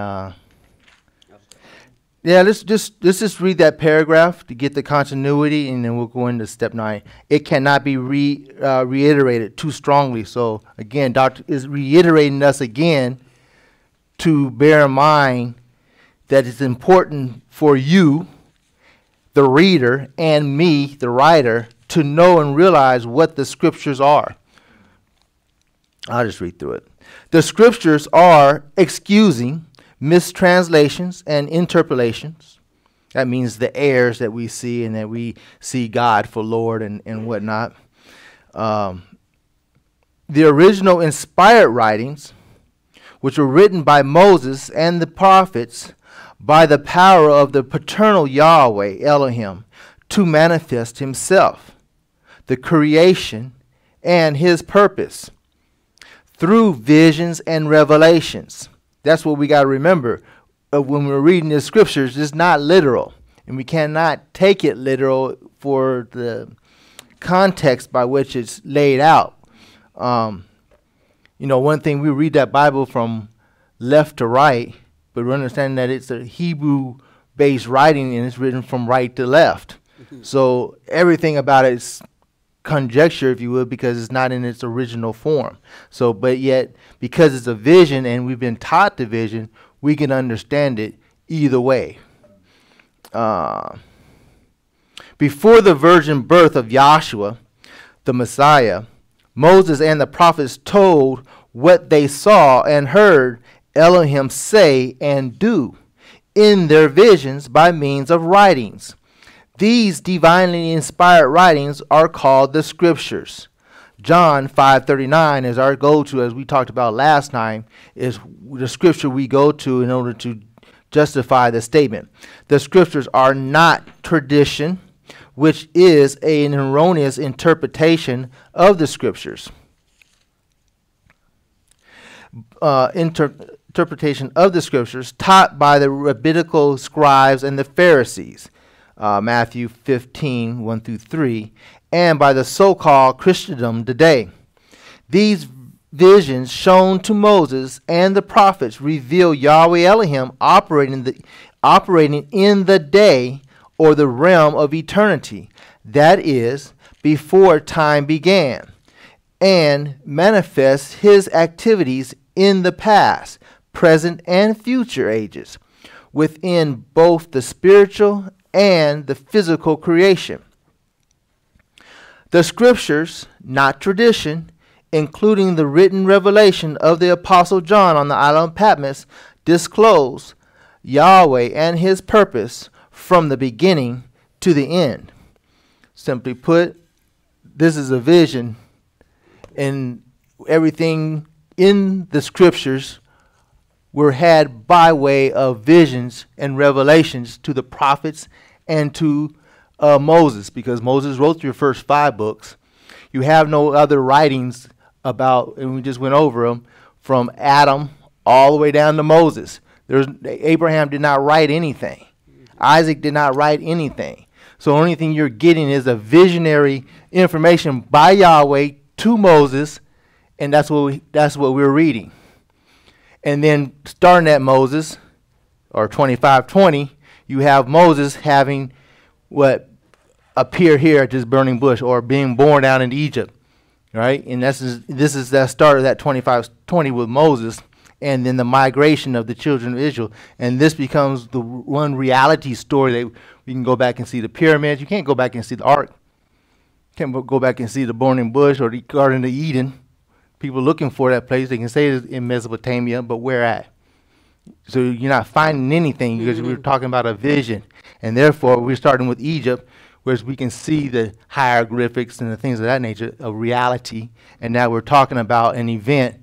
let's just read that paragraph to get the continuity, and then we'll go into step 9. It cannot be reiterated too strongly. So again, Doctor is reiterating us again to bear in mind that it's important for you, the reader, and me, the writer, to know and realize what the scriptures are. I'll just read through it. The scriptures are excusing mistranslations and interpolations. That means the errors that we see and that we see God for Lord and whatnot. The original inspired writings, which were written by Moses and the prophets by the power of the paternal Yahweh, Elohim, to manifest himself, the creation, and his purpose through visions and revelations. That's what we got to remember. When we're reading the scriptures, it's not literal, and we cannot take it literal for the context by which it's laid out. One thing, we read that Bible from left to right, but we understand that it's a Hebrew-based writing, and it's written from right to left. So everything about it is conjecture, if you will, because it's not in its original form. So, but yet, because it's a vision and we've been taught the vision, we can understand it either way. Before the virgin birth of Yahshua, the Messiah, Moses and the prophets told what they saw and heard Elohim say and do in their visions by means of writings. These divinely inspired writings are called the scriptures. John 5:39 is our go-to, as we talked about last time, is the scripture we go to in order to justify the statement. The scriptures are not tradition, which is an erroneous interpretation of the scriptures. interpretation of the scriptures taught by the rabbinical scribes and the Pharisees, Matthew 15, 1 through 3, and by the so-called Christendom today. These visions shown to Moses and the prophets reveal Yahweh Elohim operating in the day or the realm of eternity, that is, before time began, and manifests his activities in the past, present, and future ages, within both the spiritual and the physical creation. The scriptures, not tradition, including the written revelation of the Apostle John on the island of Patmos, disclose Yahweh and his purpose from the beginning to the end. Simply put, this is a vision, and everything in the scriptures were had by way of visions and revelations to the prophets and to Moses, because Moses wrote your first 5 books. You have no other writings about, and we just went over them, from Adam all the way down to Moses. Abraham did not write anything. Isaac did not write anything. So the only thing you're getting is a visionary information by Yahweh to Moses, and that's what we're reading. And then starting at Moses, or 25:20, you have Moses having what appear here at this burning bush, or being born down in Egypt, right? And this is that start of that 25:20 with Moses, and then the migration of the children of Israel. And this becomes the one reality story that we can go back and see the pyramids. You can't go back and see the ark. You can't go back and see the burning bush or the Garden of Eden. People looking for that place, they can say it's in Mesopotamia, but where at? So you're not finding anything, because we're talking about a vision. And therefore, we're starting with Egypt, where we can see the hieroglyphics and the things of that nature, a reality. And now we're talking about an event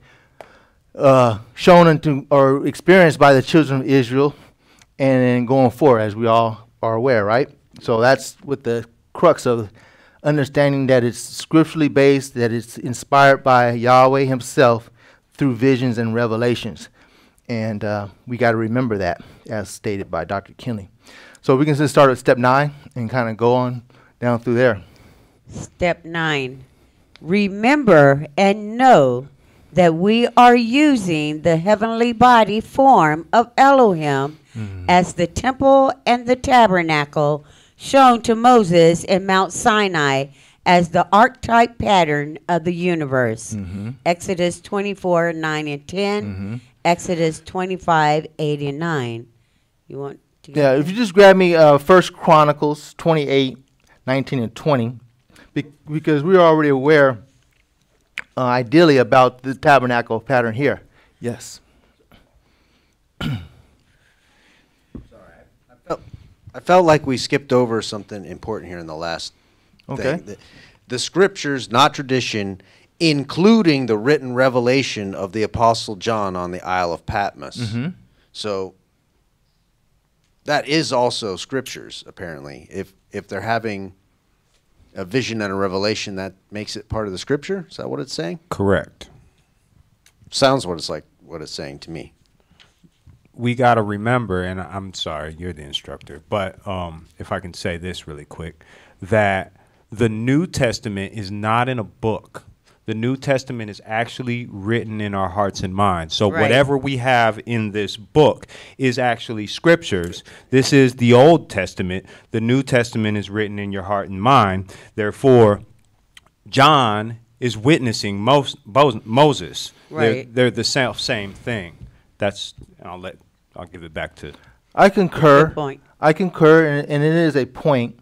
shown into or experienced by the children of Israel, and then going forward, as we all are aware, right? So that's with the crux of understanding that it's scripturally based, that it's inspired by Yahweh himself through visions and revelations. And we got to remember that, as stated by Dr. Kinley. So we can just start at step 9 and kind of go on down through there. Step 9. Remember and know that we are using the heavenly body form of Elohim as the temple and the tabernacle shown to Moses in Mount Sinai as the archetype pattern of the universe. Exodus 24, 9 and 10, Exodus 25, 8 and 9. You want to get Yeah, if you just grab me 1 Chronicles 28, 19 and 20, because we're already aware ideally about the tabernacle pattern here. Yes. I felt like we skipped over something important here in the last thing. The scriptures, not tradition, including the written revelation of the Apostle John on the Isle of Patmos. So that is also scriptures, apparently. If they're having a vision and a revelation, that makes it part of the scripture? Is that what it's saying? Correct. Sounds what it's saying to me. We got to remember, and I'm sorry, you're the instructor, but if I can say this really quick, that the New Testament is not in a book. The New Testament is actually written in our hearts and minds. So whatever we have in this book is actually scriptures. This is the Old Testament. The New Testament is written in your heart and mind. Therefore, John is witnessing Moses. Right. They're the same thing. That's, I'll give it back to. I concur. Good point. I concur, and it is a point.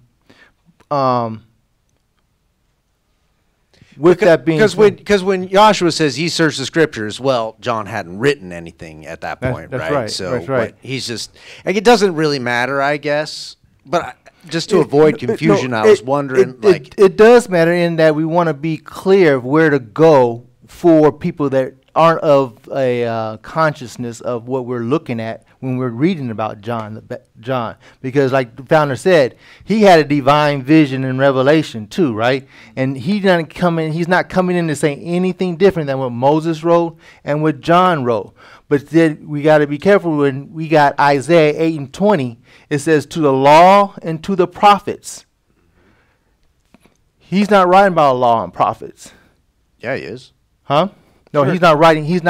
With that being said, because when Joshua says he searched the scriptures, well, John hadn't written anything at that point, that's right? right, So that's right. but he's just like, it doesn't really matter, I guess. But just to avoid confusion, I was wondering, it does matter in that we want to be clear of where to go for people that aren't of a consciousness of what we're looking at when we're reading about John, because like the founder said, he had a divine vision in Revelation too, right? And he's not coming in to say anything different than what Moses wrote and what John wrote. But then we got to be careful when we got Isaiah 8:20. It says, to the law and to the prophets. He's not writing about law and prophets. Yeah, he is. Huh? No, Sure. he's not writing. His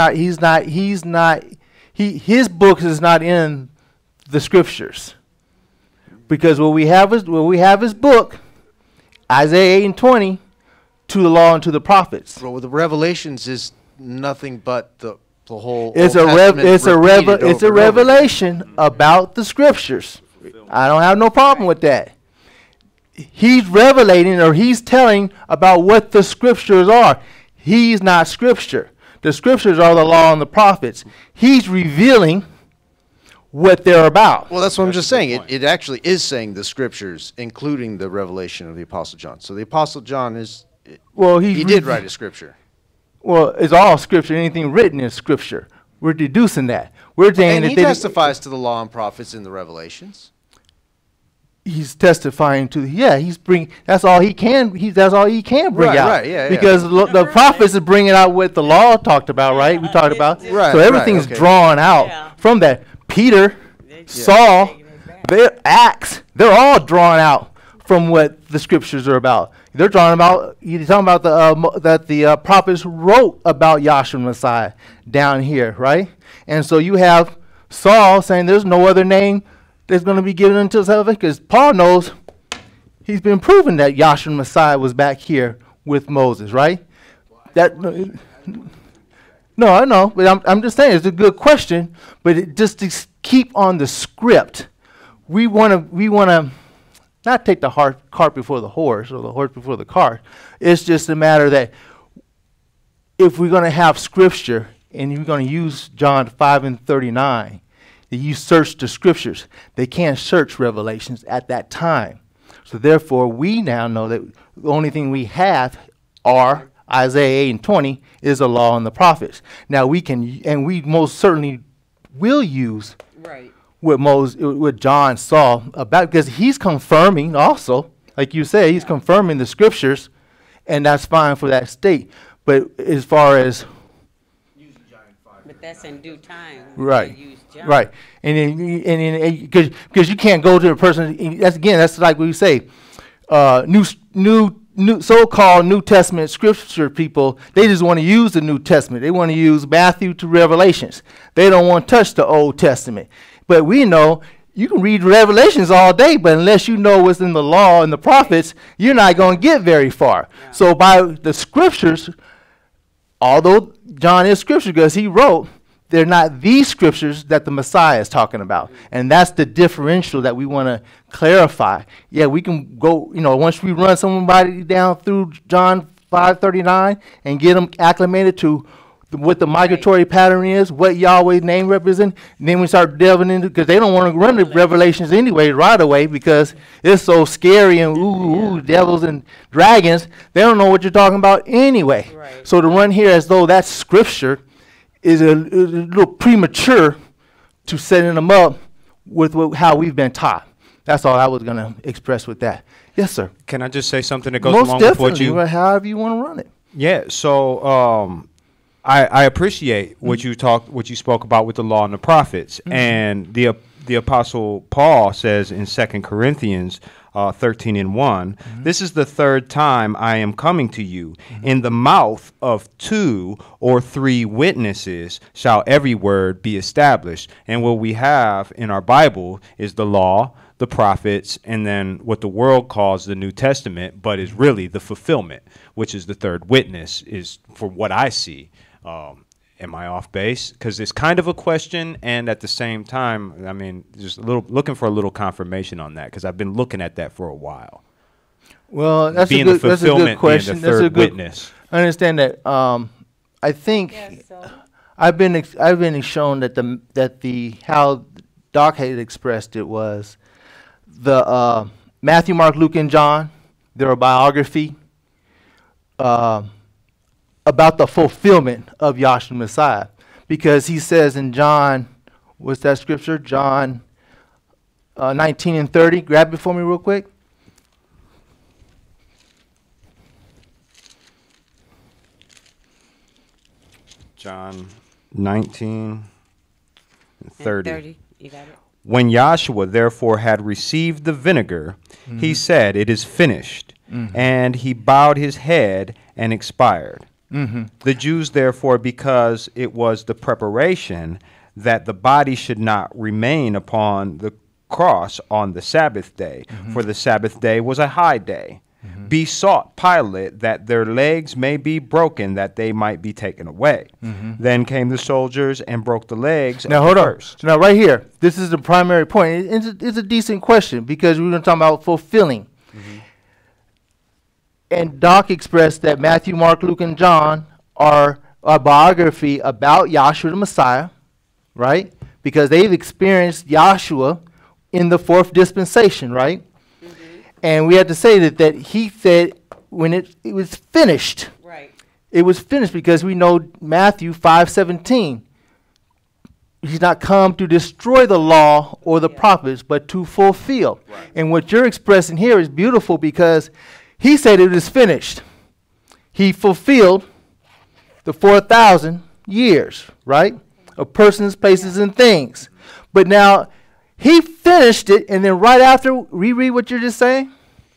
book is not in the scriptures. Because what we have is book, Isaiah 8:20, to the law and to the prophets. Well, the Revelations is nothing but the whole. It's Old Testament it's a repeated it's over a and over. revelation about the scriptures. I don't have no problem with that. He's revelating, or he's telling about what the scriptures are. He's not scripture. The scriptures are the law and the prophets. He's revealing what they're about. Well, that's what I'm just saying. It actually is saying the scriptures, including the revelation of the Apostle John. So the Apostle John is. Well, He did write a scripture. Well, it's all scripture. Anything written is scripture. We're deducing that. We're saying And that he they- testifies to the law and prophets in the Revelations. he's testifying to. Yeah, he's bring. That's all he can. That's all he can bring Right, out. right, yeah, yeah. Because the prophets is bringing out what the law talked about, right? We talked about. Right, So everything's right, okay. drawn out Yeah. from that. Peter, Saul, their Acts, they're all drawn out from what the scriptures are about. They're drawn about. You're talking about that the prophets wrote about Yahshua Messiah down here, right? And so you have Saul saying there's no other name that's going to be given until salvation, because Paul knows he's been proven that Yahshua Messiah was back here with Moses, right? No, I know, but I'm just saying it's a good question. But just to keep on the script, we want to not take the cart before the horse, or the horse before the cart. It's just a matter that if we're going to have scripture, and you're going to use John 5:39, that you search the scriptures. They can't search Revelations at that time. So therefore, we now know that the only thing we have are Isaiah 8:20 is the law and the prophets. Now we can, and we most certainly will use Right. what John saw about, because he's confirming also, like you say, he's confirming the scriptures, and that's fine for that state. But as far as But that's in due time. Right. Use John. right, and because you can't go to a person. That's like we say, new so-called New Testament scripture people. They just want to use the New Testament. They want to use Matthew to Revelations. They don't want to touch the Old Testament. But we know you can read Revelations all day, but unless you know what's in the law and the prophets, you're not going to get very far. Yeah. So by the scriptures, although John is scripture because he wrote, they're not the scriptures that the Messiah is talking about. And that's the differential that we want to clarify. Yeah, we can go, once we run somebody down through John 5:39 and get them acclimated to what the migratory pattern is, what Yahweh's name represents, and then we start delving into, because they don't want to run the Revelations anyway right away because it's so scary and devils and dragons. They don't know what you're talking about anyway. Right. So to run here as though that's scripture is a little premature to setting them up with how we've been taught. That's all I was going to express with that. Yes, sir. Can I just say something that goes Most along with what definitely, you? however you want to run it. Yeah. So I appreciate what you spoke about with the law and the prophets, and the apostle Paul says in 2 Corinthians 13:1, this is the third time I am coming to you. In the mouth of 2 or 3 witnesses shall every word be established. And what we have in our Bible is the law, the prophets, and then what the world calls the New Testament, but is really the fulfillment, which is the third witness, is for what I see. Am I off base? Because it's kind of a question, and at the same time, I mean, just looking for a little confirmation on that, because I've been looking at that for a while. Well, that's Being a the good fulfillment, question. being the That's a third good witness. I understand that. I think Yeah, so I've been shown that how Doc had expressed it was the Matthew, Mark, Luke, and John. They're a biography. about the fulfillment of Yahshua Messiah. Because he says in John, what's that scripture? John 19 and 30. Grab it for me real quick. John 19 and 30. You got it? When Joshua therefore had received the vinegar, he said, "It is finished." And he bowed his head and expired. The Jews therefore, because it was the preparation that the body should not remain upon the cross on the Sabbath day, for the Sabbath day was a high day, besought Pilate that their legs may be broken, that they might be taken away. Then came the soldiers and broke the legs Now of hold the on. first. Now right here, this is the primary point. It's a decent question because we're going to talk about fulfilling. And Doc expressed that Matthew, Mark, Luke, and John are a biography about Yahshua the Messiah, right? Because they've experienced Yahshua in the fourth dispensation, right? And we had to say that he said when it was finished. Right. It was finished because we know Matthew 5:17. He's not come to destroy the law or the prophets, but to fulfill. And what you're expressing here is beautiful because he said it is finished. He fulfilled the 4,000 years, right? Of persons, places, and things. But now he finished it, and then right after, reread what you're just saying.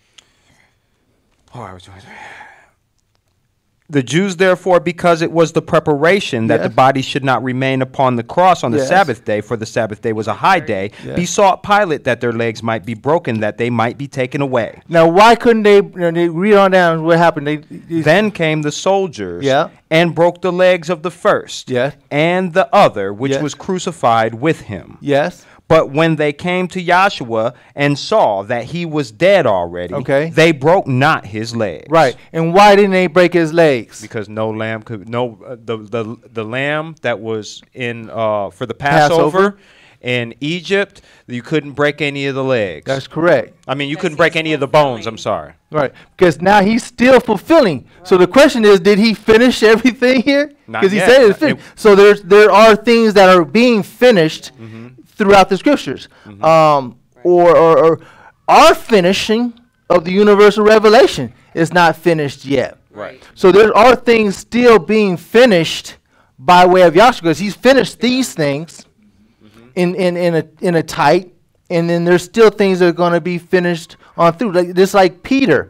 The Jews, therefore, because it was the preparation that the Yes. body should not remain upon the cross on the Yes. Sabbath day, for the Sabbath day was a high day, Yes. besought Pilate that their legs might be broken, that they might be taken away. Now, why couldn't they read on down what happened? Then came the soldiers Yeah. and broke the legs of the first Yes. and the other, which Yes. was crucified with him. Yes. But when they came to Joshua and saw that he was dead already, Okay. they broke not his legs. Right. And why didn't they break his legs? Because no lamb could the lamb that was in for the Passover, Passover. in Egypt, you couldn't break any of the legs. That's correct. I mean, you Because couldn't break he's any of the bones. fulfilling. I'm sorry. Right. Because now he's still fulfilling. So the question is, did he finish everything here? Not Because he yet. said it's finished. So there are things that are being finished throughout the scriptures. Or our finishing of the universal revelation is not finished yet. Right. So there are things still being finished by way of Yahshua, because he's finished these things in a tight, and then there's still things that are going to be finished on through. Just like Peter,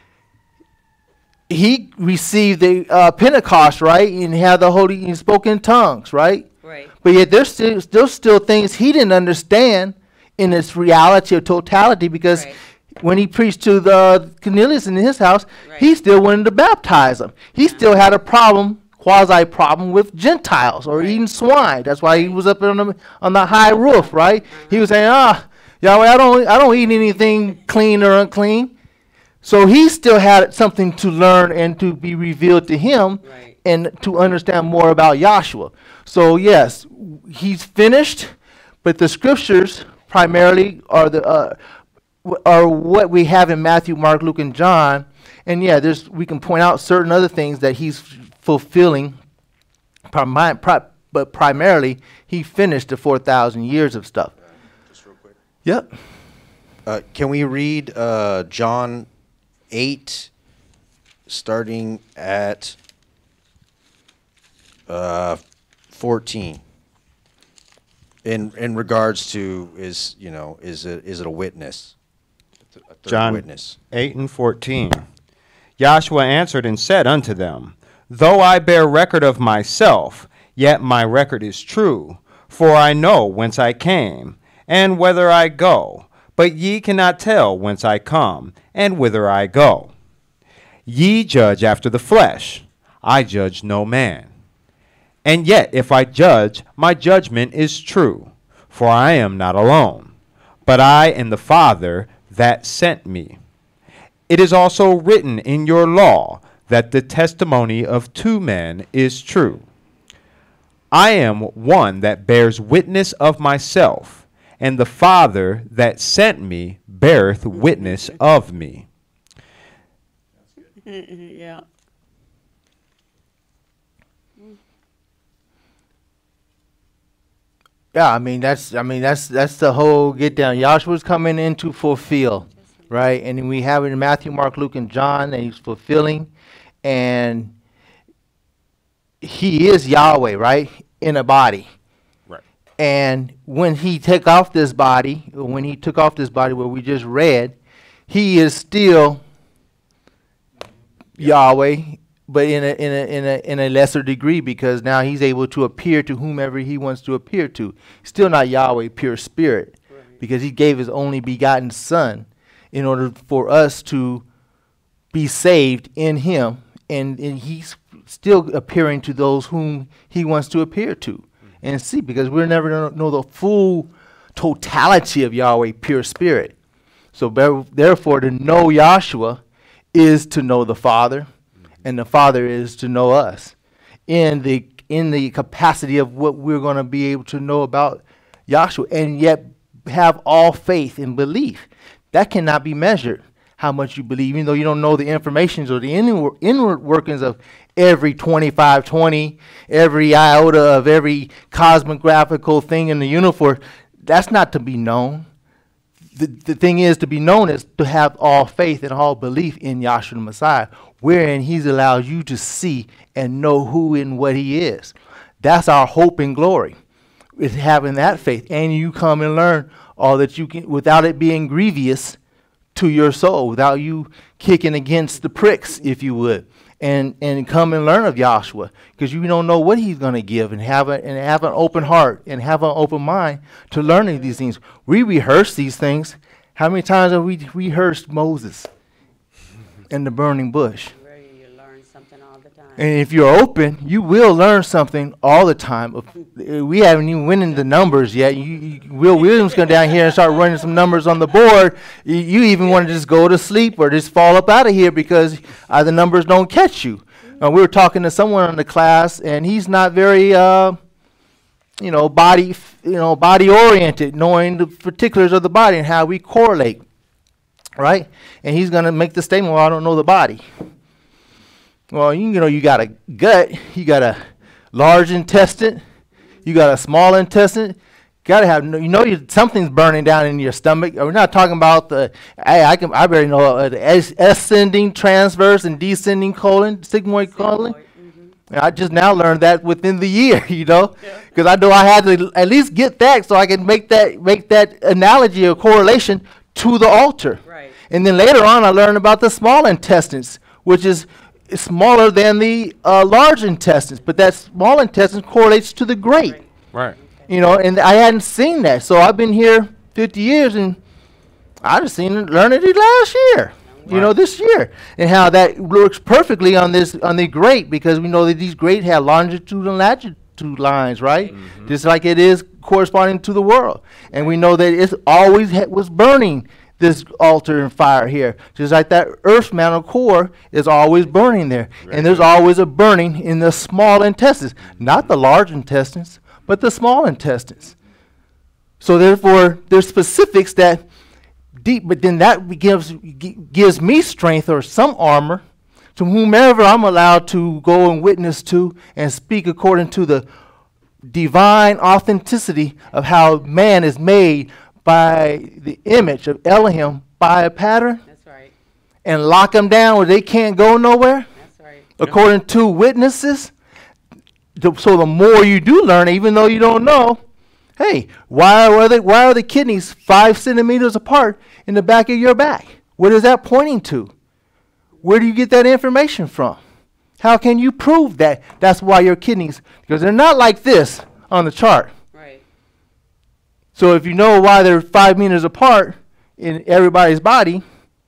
he received the Pentecost, right, and had the Holy, and spoke in tongues, right? Right. But yet there's still things he didn't understand in its reality of totality, because Right. when he preached to the Cornelius in his house, Right. he still wanted to baptize them. He still had a problem, quasi problem, with Gentiles or Right. eating swine. That's why he was up on the high roof, right? He was saying, Yahweh, I don't eat anything clean or unclean. So he still had something to learn and to be revealed to him, Right. and to understand more about Yahshua. So yes, he's finished, but the scriptures primarily are are what we have in Matthew, Mark, Luke, and John. And yeah, we can point out certain other things that he's fulfilling, but primarily he finished the 4,000 years of stuff. Just real quick. Yep. Can we read John 8, starting at 14? In regards to is it a witness? A third John witness. 8 and 14. Joshua answered and said unto them, Though I bear record of myself, yet my record is true. For I know whence I came, and whither I go. But ye cannot tell whence I come, and whither I go. Ye judge after the flesh. I judge no man. And yet if I judge, my judgment is true. For I am not alone, but I and the Father that sent me. It is also written in your law that the testimony of two men is true. I am one that bears witness of myself, and the Father that sent me beareth witness of me. Yeah. Yeah, I mean that's the whole get down. Yahshua's coming in to fulfill, right? And then we have it in Matthew, Mark, Luke, and John, and he's fulfilling, and he is Yahweh, right, in a body. Right. And when he took off this body, where we just read, he is still Yahweh, but in a lesser degree, because now he's able to appear to whomever he wants to appear to. Still not Yahweh, pure spirit, because he gave his only begotten Son in order for us to be saved in him, and he's still appearing to those whom he wants to appear to and see, because we're never going to know the full totality of Yahweh, pure spirit. So therefore, to know Yahshua is to know the Father, and the Father is to know us in the capacity of what we're going to be able to know about Yahshua, and yet have all faith and belief. That cannot be measured, how much you believe, even though you don't know the informations or the inward workings of every 2520, every iota of every cosmographical thing in the universe. That's not to be known. The thing is, to be known is to have all faith and all belief in Yahshua the Messiah, wherein he's allowed you to see and know who and what he is. That's our hope and glory, is having that faith. And you come and learn all that you can without it being grievous to your soul, without you kicking against the pricks, if you would. And come and learn of Yahshua, because you don't know what he's going to give, and have an open heart and have an open mind to learning these things. We rehearse these things. How many times have we rehearsed Moses and the burning bush? You learn something all the time. And if you're open, you will learn something all the time. We haven't even went into numbers yet. Will Williams come down here and start running some numbers on the board. You even want to just go to sleep or just fall up out of here because the numbers don't catch you. We were talking to someone in the class, and he's not very, body oriented, knowing the particulars of the body and how we correlate, right? And he's going to make the statement, well, I don't know the body. Well, you got a gut, you got a large intestine, you got a small intestine. Got to have, something's burning down in your stomach. We're not talking about I barely know the ascending, transverse, and descending colon, sigmoid colon. Mm-hmm. I just now learned that within the year, because I know I had to at least get that so I can make that analogy or correlation to the altar. Right. And then later on, I learned about the small intestines, which is smaller than the large intestines, but that small intestine correlates to the great. Right. And I hadn't seen that. So I've been here 50 years, and I just learned it last year, this year, and how that works perfectly on the great, because we know that these great have longitude and latitude lines, right? Mm-hmm. Just like it is corresponding to the world. And we know that it's always was burning this altar in fire here, just like that earth mantle core is always burning there. Right. And there's always a burning in the small intestines, not the large intestines, but the small intestines. So therefore, there's specifics that deep, but then that gives me strength or some armor to whomever I'm allowed to go and witness to and speak according to the divine authenticity of how man is made by the image of Elohim by a pattern. That's right. And lock them down where they can't go nowhere. That's right. According to witnesses. So the more you do learn, even though you don't know, hey, why are the kidneys 5 centimeters apart in the back of your back? What is that pointing to? Where do you get that information from? How can you prove that? That's why your kidneys, because they're not like this on the chart. Right. So if you know why they're 5 meters apart in everybody's body,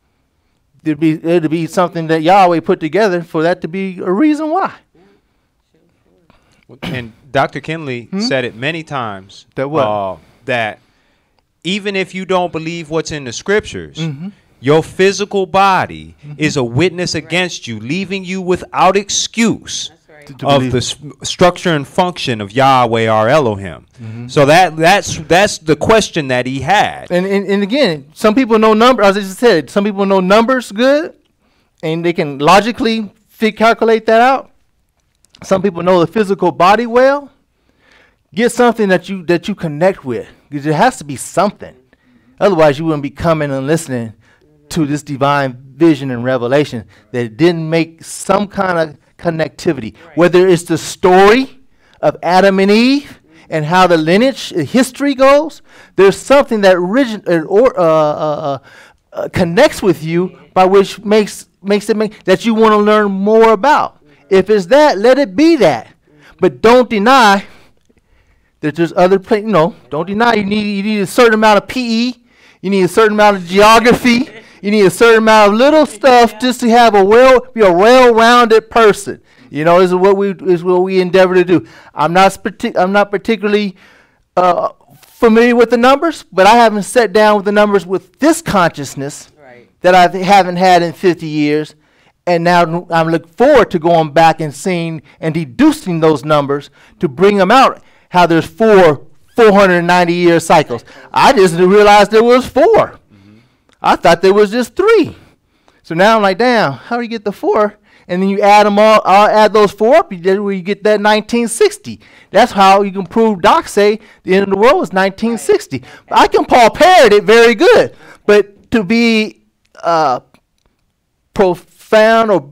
it'd be something that Yahweh put together for that to be a reason why. And Dr. Kinley said it many times That what? That even if you don't believe what's in the scriptures, your physical body is a witness against you, leaving you without excuse That's right. of the structure and function of Yahweh our Elohim. So that's the question that he had. And again, some people know numbers. As I just said, some people know numbers good, and they can logically calculate that out. Some people know the physical body well. Get something that you connect with, because it has to be something. Otherwise, you wouldn't be coming and listening to this divine vision and revelation that didn't make some kind of connectivity. Right. Whether it's the story of Adam and Eve and how the lineage, history goes, there's something that connects with you by which makes it that you want to learn more about. If it's that, let it be that. But don't deny that there's other places. Don't deny you need a certain amount of PE. You need a certain amount of geography. You need a certain amount of little stuff just to have be a well-rounded person. This is what we endeavor to do. I'm not particularly familiar with the numbers, but I haven't sat down with the numbers with this consciousness that I haven't had in 50 years. And now I'm looking forward to going back and seeing and deducing those numbers to bring them out. How there's 490-year cycles. I just realized there was 4. Mm-hmm. I thought there was just 3. So now I'm like, damn, how do you get the 4? And then you add them all. I'll add those 4 up. You get that 1960. That's how you can prove Doc say the end of the world was 1960. I can Paul parrot it very good, but to be profound or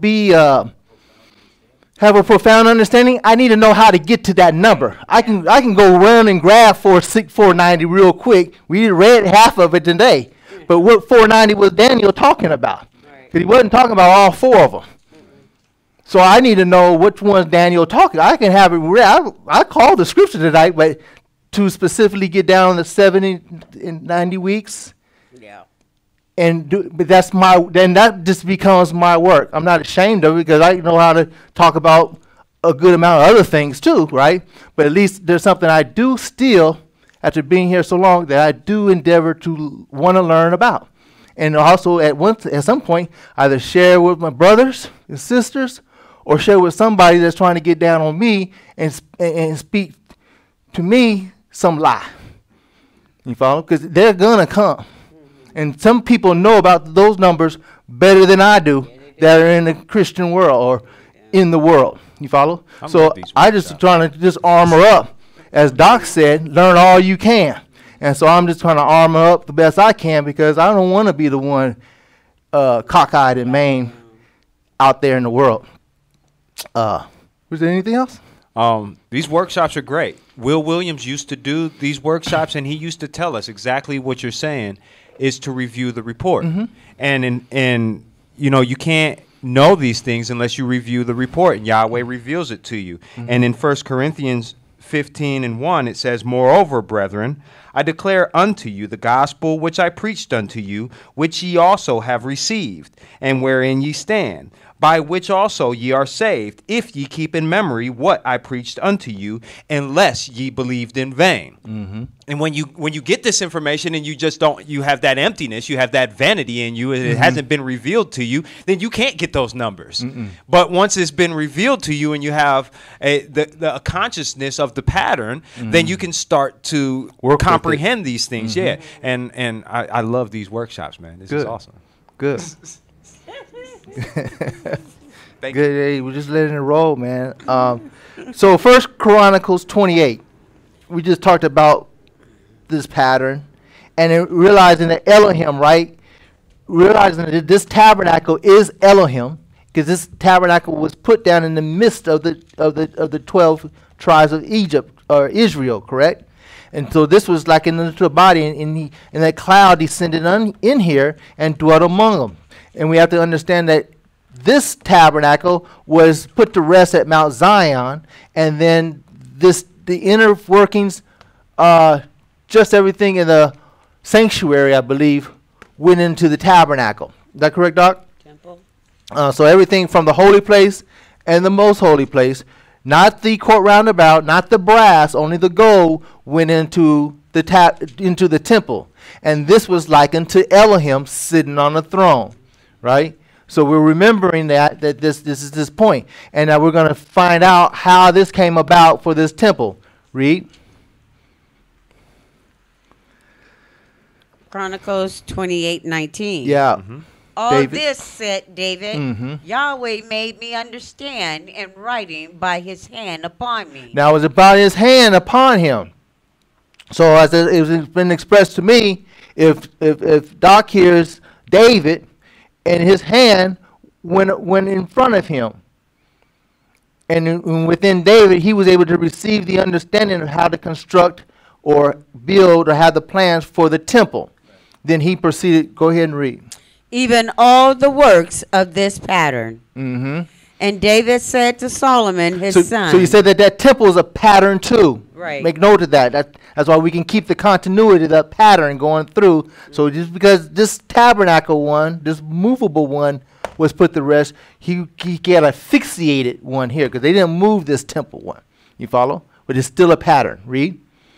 have a profound understanding, I need to know how to get to that number. I can go run and grab 490 real quick. We read half of it today, but what 490 was Daniel talking about? Because he wasn't talking about all 4 of them. So I need to know which one's Daniel talking. I can have it read. I call the scripture tonight, but to specifically get down to 70 and 90 weeks. Yeah. But then that just becomes my work. I'm not ashamed of it because I know how to talk about a good amount of other things too, right? But at least there's something I do still, after being here so long, that I do endeavor to want to learn about. And also at some point, either share with my brothers and sisters or share with somebody that's trying to get down on me and speak to me some lie. You follow? Because they're going to come. And some people know about those numbers better than I do that are in the Christian world or in the world. You follow? So I just trying to just armor up. As Doc said, learn all you can. And so I'm just trying to armor up the best I can because I don't want to be the one cockeyed and main out there in the world. Was there anything else? These workshops are great. Will Williams used to do these workshops, and he used to tell us exactly what you're saying is to review the report. Mm-hmm. And you can't know these things unless you review the report, and Yahweh reveals it to you. Mm-hmm. And in 1 Corinthians 15:1, it says, "Moreover, brethren, I declare unto you the gospel which I preached unto you, which ye also have received, and wherein ye stand, by which also ye are saved, if ye keep in memory what I preached unto you, unless ye believed in vain." Mm-hmm. And when you get this information and you have that emptiness, you have that vanity in you, and it hasn't been revealed to you, then you can't get those numbers. Mm-mm. But once it's been revealed to you and you have a consciousness of the pattern, then you can start to comprehend these things. Mm-hmm. Yeah, and I love these workshops, man. This is awesome. Good. Good. Hey, we're just letting it roll, man. So 1 Chronicles 28, we just talked about this pattern, and realizing that Elohim, right? Realizing that this tabernacle is Elohim, because this tabernacle was put down in the midst of the 12 tribes of Egypt or Israel, correct? And so this was like into the body, and that cloud descended in here and dwelt among them. And we have to understand that this tabernacle was put to rest at Mount Zion, and then the inner workings, just everything in the sanctuary, I believe, went into the tabernacle. Is that correct, Doc? Temple. So everything from the holy place and the most holy place, not the court roundabout, not the brass, only the gold, went into the temple. And this was likened to Elohim sitting on a throne, right? So we're remembering that this is this point. And now we're going to find out how this came about for this temple. Read. Chronicles 28:19. Yeah. All David. this, said David, Yahweh made me understand in writing by his hand upon me. Now it was about his hand upon him. So as it's been expressed to me, if Doc hears David and his hand went in front of him, and within David, he was able to receive the understanding of how to construct or build or have the plans for the temple. Then he proceeded, go ahead and read. Even all the works of this pattern. Mm-hmm. And David said to Solomon, his son. So you said that temple is a pattern too. Right. Make note of that. That's why we can keep the continuity of that pattern going through. So just because this tabernacle one, this movable one, was put to rest, he got a fixated one here because they didn't move this temple one. You follow? But it's still a pattern. Read.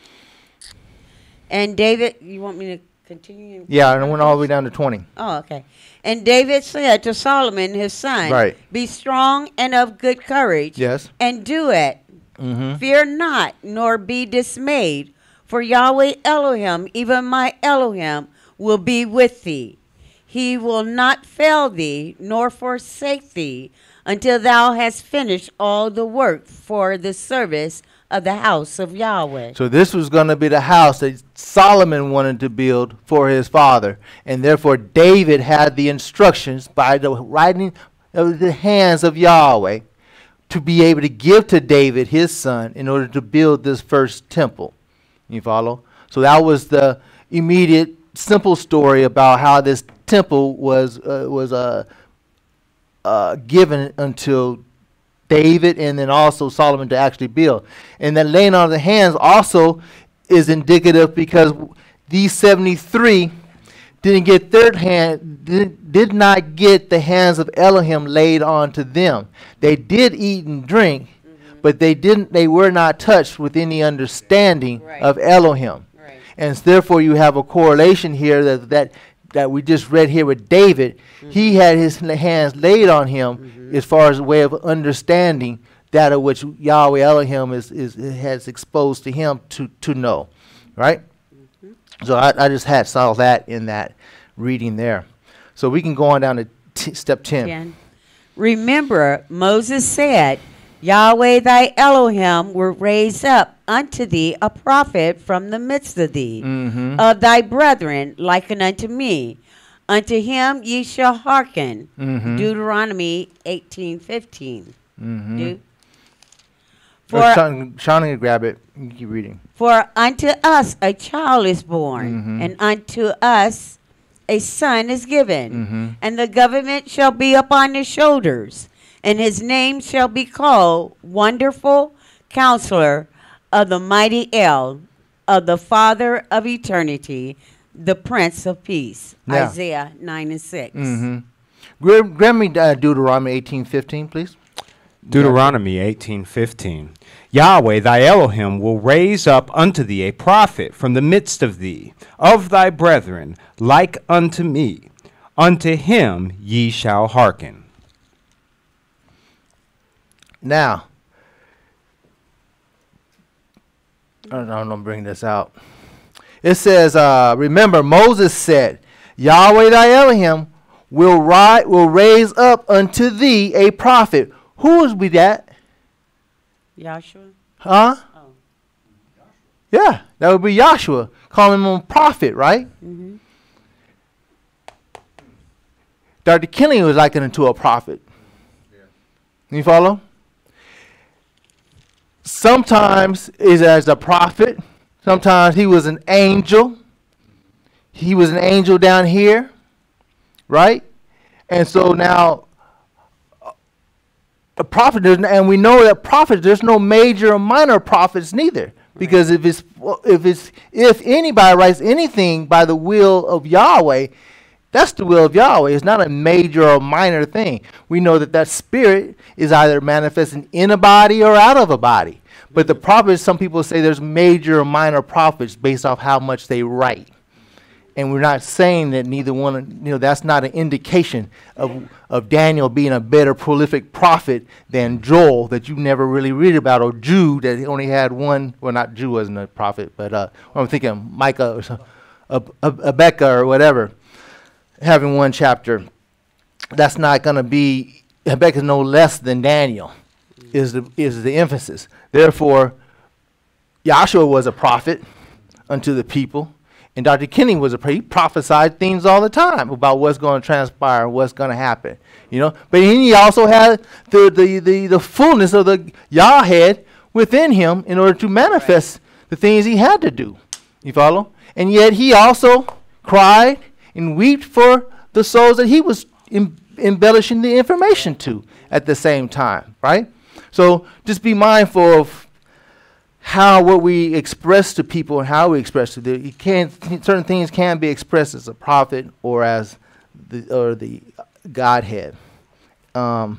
And David, you want me to continue? Yeah, and I went all the way down to 20. Oh, okay. And David said to Solomon, his son, Right. Be strong and of good courage. Yes. And do it. Mm-hmm. Fear not, nor be dismayed, for Yahweh Elohim, even my Elohim, will be with thee. He will not fail thee, nor forsake thee, until thou hast finished all the work for the service of the house of Yahweh. So this was going to be the house that Solomon wanted to build for his father. And therefore David had the instructions by the writing of the hands of Yahweh to be able to give to David, his son, in order to build this first temple. You follow? So that was the immediate, simple story about how this temple was given until David and then also Solomon to actually build. And that laying on of the hands also is indicative because these 73 didn't get did not get the hands of Elohim laid onto them. They did eat and drink, but they were not touched with any understanding of Elohim. Right. And therefore you have a correlation here that we just read here with David. He had his hands laid on him as far as a way of understanding that of which Yahweh Elohim has exposed to him to know. Right? So I just saw that in that reading there. So we can go on down to step 10. Remember, Moses said, Yahweh thy Elohim will raise up unto thee a prophet from the midst of thee, of thy brethren, like unto me. Unto him ye shall hearken. Deuteronomy 18:15. Shawnee, grab it. You keep reading. For unto us a child is born, and unto us a son is given, and the government shall be upon his shoulders, and his name shall be called Wonderful Counselor, of the Mighty El, of the Father of Eternity, the Prince of Peace. Yeah. Isaiah 9:6. Grab me Deuteronomy 18:15, please. Deuteronomy 18:15. Yahweh thy Elohim will raise up unto thee a prophet from the midst of thee, of thy brethren, like unto me. Unto him ye shall hearken. Now, I'm going to bring this out. It says, remember, Moses said, Yahweh thy Elohim will raise up unto thee a prophet. Who is we that? Joshua? Huh? Oh. Yeah, that would be Joshua, calling him a prophet, right? Dr. Kenny was likened to a prophet. You follow? Sometimes is as a prophet. Sometimes he was an angel. He was an angel down here, right? And so now, a prophet, and we know that prophets, there's no major or minor prophets neither. Because if anybody writes anything by the will of Yahweh, that's the will of Yahweh. It's not a major or minor thing. We know that spirit is either manifesting in a body or out of a body. But the prophets, some people say there's major or minor prophets based off how much they write. And we're not saying that neither one, that's not an indication of Daniel being a better prolific prophet than Joel that you never really read about, or Jude that he only had one. Well, not Jude wasn't a prophet, but I'm thinking Micah or Becca or whatever, having one chapter. that's not going to be, Habakkuk is no less than Daniel, is the emphasis. Therefore, Joshua was a prophet unto the people, and Dr. Kenny was a prophet. He prophesied things all the time about what's going to transpire, what's going to happen, you know. But he also had the fullness of the Yahhead within him in order to manifest the things he had to do. You follow? And yet he also cried and wept for the souls that he was embellishing the information to at the same time, right? So just be mindful of what we express to people and how we express to them. Certain things can be expressed as a prophet or as the Godhead. 11.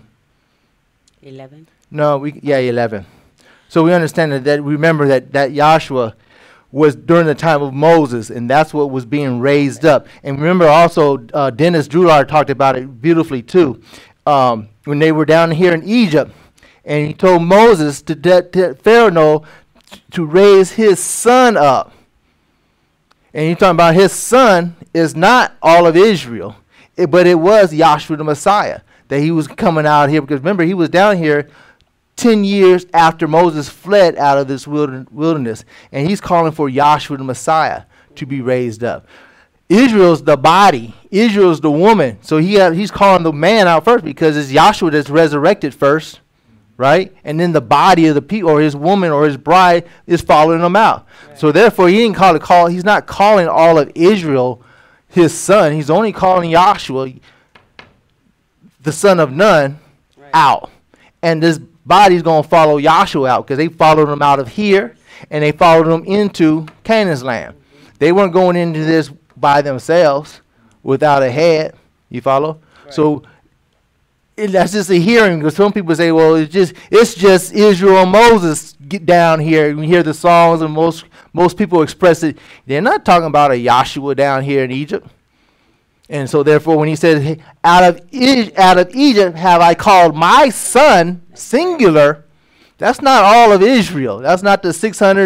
No, 11. So we understand that remember that Joshua was during the time of Moses, and that's what was being raised up. And remember also, Dennis Drulard talked about it beautifully too, when they were down here in Egypt, and he told Moses to Pharaoh to raise his son up. And you're talking about his son is not all of Israel, but it was Yahshua the Messiah, that he was coming out here, because remember, he was down here 10 years after Moses fled out of this wilderness, and he's calling for Yahshua the Messiah to be raised up. Israel's the body. Israel's the woman. So he's calling the man out first, because it's Yahshua that's resurrected first, right? And then the body of the people, or his woman or his bride, is following him out. Right. So therefore, he didn't he's not calling all of Israel his son. He's only calling Yahshua, the son of Nun, out. And this body's going to follow Yahshua out, because they followed him out of here, and they followed him into Canaan's land. They weren't going into this by themselves without a head. You follow? Right. So that's just a hearing, because some people say, well, it's just Israel and Moses get down here. You hear the songs, and most people express it. They're not talking about a Yahshua down here in Egypt. And so therefore, when he says, hey, out of Egypt have I called my son, singular, that's not all of Israel. That's not the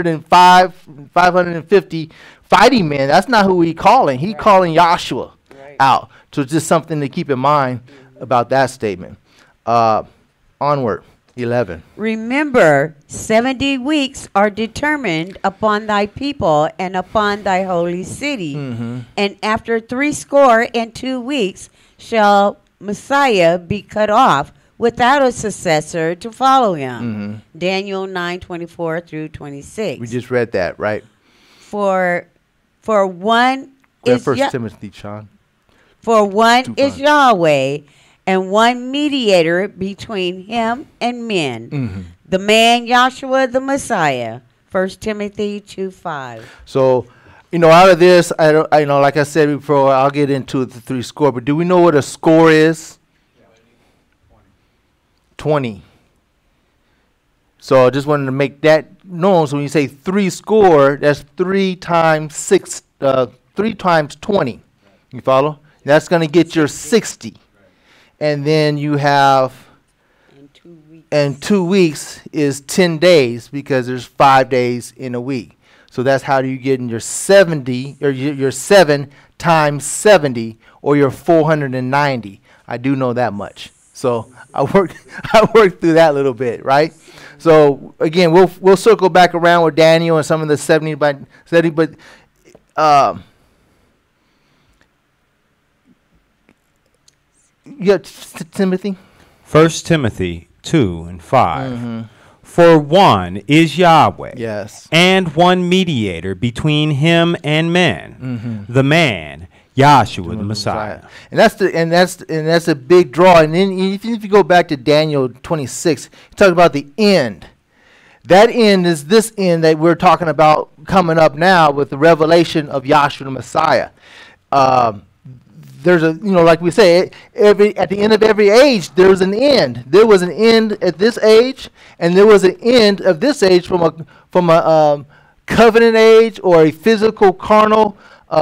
550 fighting men. That's not who he's calling. He's calling Joshua out. So it's just something to keep in mind about that statement. Onward. 11. Remember, 70 weeks are determined upon thy people and upon thy holy city. Mm-hmm. And after 62 weeks shall Messiah be cut off without a successor to follow him. Mm-hmm. Daniel 9:24 through 26. We just read that, right? For one is Timothy, Sean. For one is Yahweh, and one mediator between him and men, mm-hmm. the man Yahshua the Messiah. 1 Timothy 2:5. So, out of this, like I said before, I'll get into the 3 score. But do we know what a score is? 20. So I just wanted to make that known. So when you say 3 score, that's 3 times 6, 3 times 20. You follow? That's going to get your 60. And then you have, and 2 weeks is 10 days, because there's 5 days in a week. So that's how you get in your 70, or your 7 times 70, or your 490. I do know that much. So I worked through that a little bit, right? So again, we'll circle back around with Daniel and some of the 70 by 70, but Timothy? 1 Timothy 2 and 5. Mm-hmm. For one is Yahweh, yes, and one mediator between him and men, mm-hmm. the man Yahshua the Messiah. And that's a big draw. And then if you go back to Daniel 26, you talk about the end. That end is this end that we're talking about coming up now with the revelation of Yahshua the Messiah. There's like we say, at the end of every age, there's an end. There was an end at this age, and there was an end of this age from a covenant age, or a physical, carnal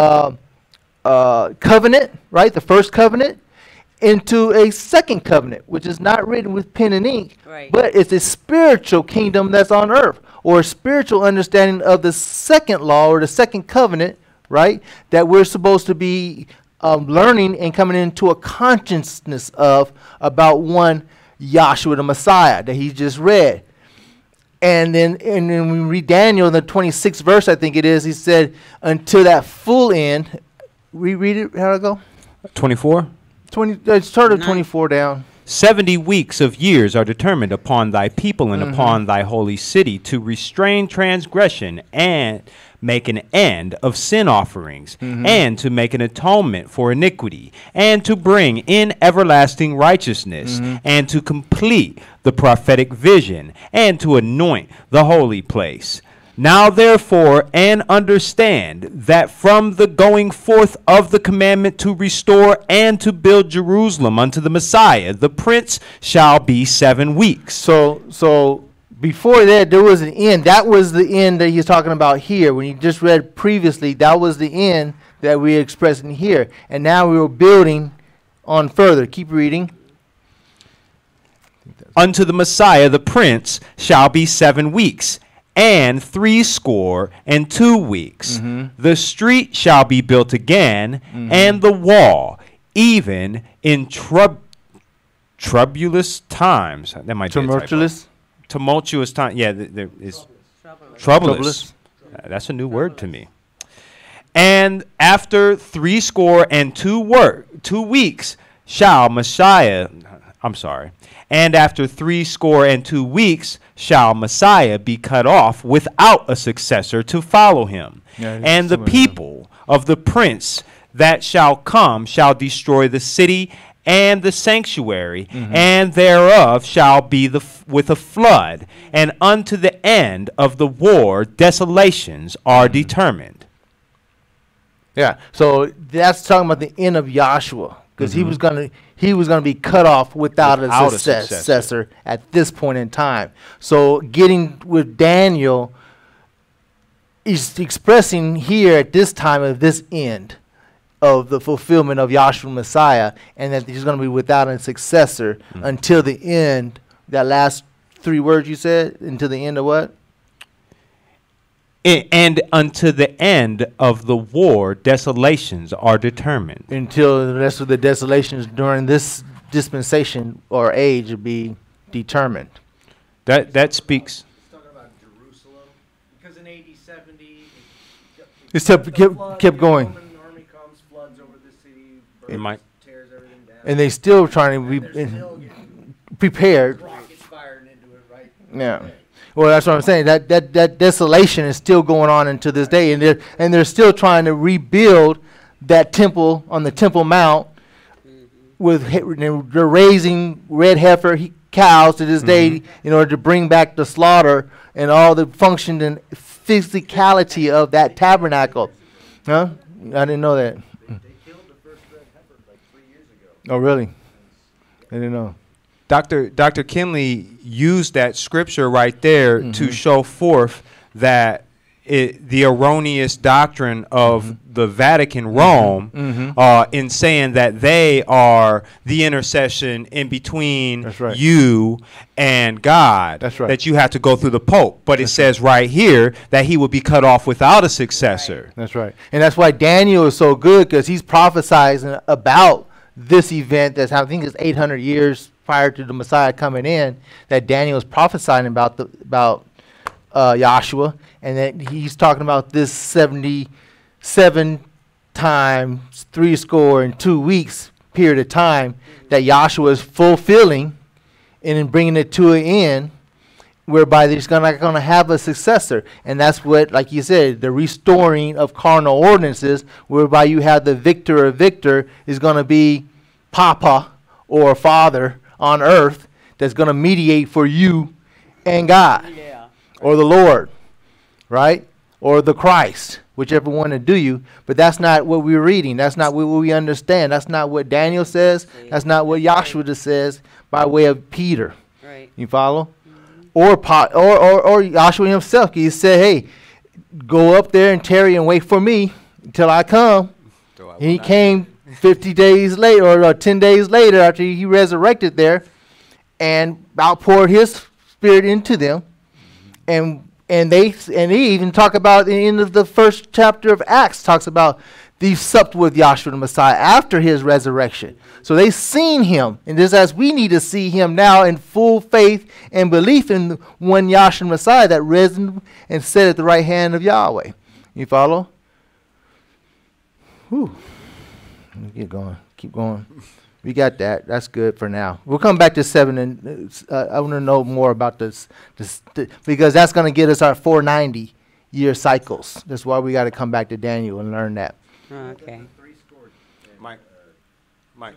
covenant, right? The first covenant, into a second covenant, which is not written with pen and ink, right, but it's a spiritual kingdom that's on earth, or a spiritual understanding of the second law, or the second covenant, right? That we're supposed to be learning and coming into a consciousness of about one Yahshua the Messiah that he just read. And then we read Daniel in the 26th verse, I think it is, he said, until that full end. Read it, how'd it go? 24. Start at 24 down. 70 weeks of years are determined upon thy people and upon thy holy city to restrain transgression and make an end of sin offerings and to make an atonement for iniquity and to bring in everlasting righteousness and to complete the prophetic vision and to anoint the holy place. Now therefore, and understand that from the going forth of the commandment to restore and to build Jerusalem unto the Messiah, the prince shall be 7 weeks. So before that, there was an end. That was the end that he's talking about here. When you just read previously, that was the end that we expressed in here. And now we were building on further. Keep reading. Unto the Messiah, the prince shall be 7 weeks. And 62 weeks. The street shall be built again, and the wall, even in troublous times. That might be a typo. Tumultuous time. Yeah, there is troublous. That's a new word to me. And after 62 weeks shall Messiah. I'm sorry. And after 62 weeks shall Messiah be cut off without a successor to follow him. And the people of the prince that shall come shall destroy the city and the sanctuary, and thereof shall be with a flood. And unto the end of the war desolations are determined. Yeah, so that's talking about the end of Yahshua, because he was gonna be cut off without a successor at this point in time. So getting with Daniel, he's expressing here at this time of this end of the fulfillment of Yahshua Messiah, and that he's going to be without a successor until the end. That last 3 words you said, until the end of what? And unto the end of the war, desolations are determined. Until the rest of the desolations during this dispensation or age will be determined. That speaks. He's talking about Jerusalem, because in AD 70, It's kept going. The Roman army comes, floods over the city, It might. tears everything down. And they still trying to be They're still getting prepared. rockets fired into it, right? Yeah. Well, that's what I'm saying. That desolation is still going on into this day, and they're still trying to rebuild that temple on the Temple Mount. They're raising red heifer cows to this day in order to bring back the slaughter and all the function and physicality of that tabernacle. Huh? I didn't know that. They killed the first red heifer like 3 years ago. Oh, really? I didn't know. Dr. Kinley used that scripture right there to show forth that the erroneous doctrine of the Vatican Rome in saying that they are the intercession in between you and God. That's right. That you have to go through the Pope. But it says right here that he will be cut off without a successor. That's right. And that's why Daniel is so good, because he's prophesizing about this event that's happening. I think it's 800 years prior to the Messiah coming in, that Daniel is prophesying about Yahshua, and that he's talking about this 77 times 62 weeks period of time that Yahshua is fulfilling and in bringing it to an end, whereby there's not going to have a successor. And that's what, like you said, the restoring of carnal ordinances, whereby you have the victor or victor is going to be Papa or Father on earth that's going to mediate for you and God, or the Lord, right? Or the Christ, whichever one to do you. But that's not what we're reading. That's not what we understand. That's not what Daniel says. That's not what Yahshua says by way of Peter. Right. You follow? Or Yahshua himself. He said, hey, go up there and tarry and wait for me until I come. And he came 50 days later, or 10 days later, after he resurrected there, and outpoured his spirit into them. And he even talk about in the end of the first chapter of Acts, talks about These supped with Yahshua the Messiah after his resurrection. So they seen him. And just as we need to see him now in full faith and belief in the one Yahshua the Messiah that risen and sat at the right hand of Yahweh. You follow? Whew. Let me get going. Keep going. We got that. That's good for now. We'll come back to 7, and I want to know more about this because that's going to get us our 490-year cycles. That's why we got to come back to Daniel and learn that. Okay. Mike. Mike.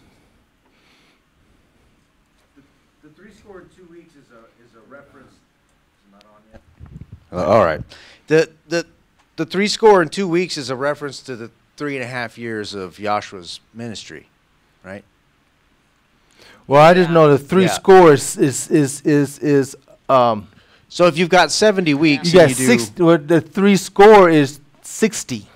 The 3 score in 2 weeks is a reference. It's not on yet. All right. The 3 score in 2 weeks is a reference to the 3.5 years of Yahshua's ministry, right? Well, I just know the 3 Yeah. score is So if you've got 70 weeks, you and got you do 60. Well, the 3 score is 60.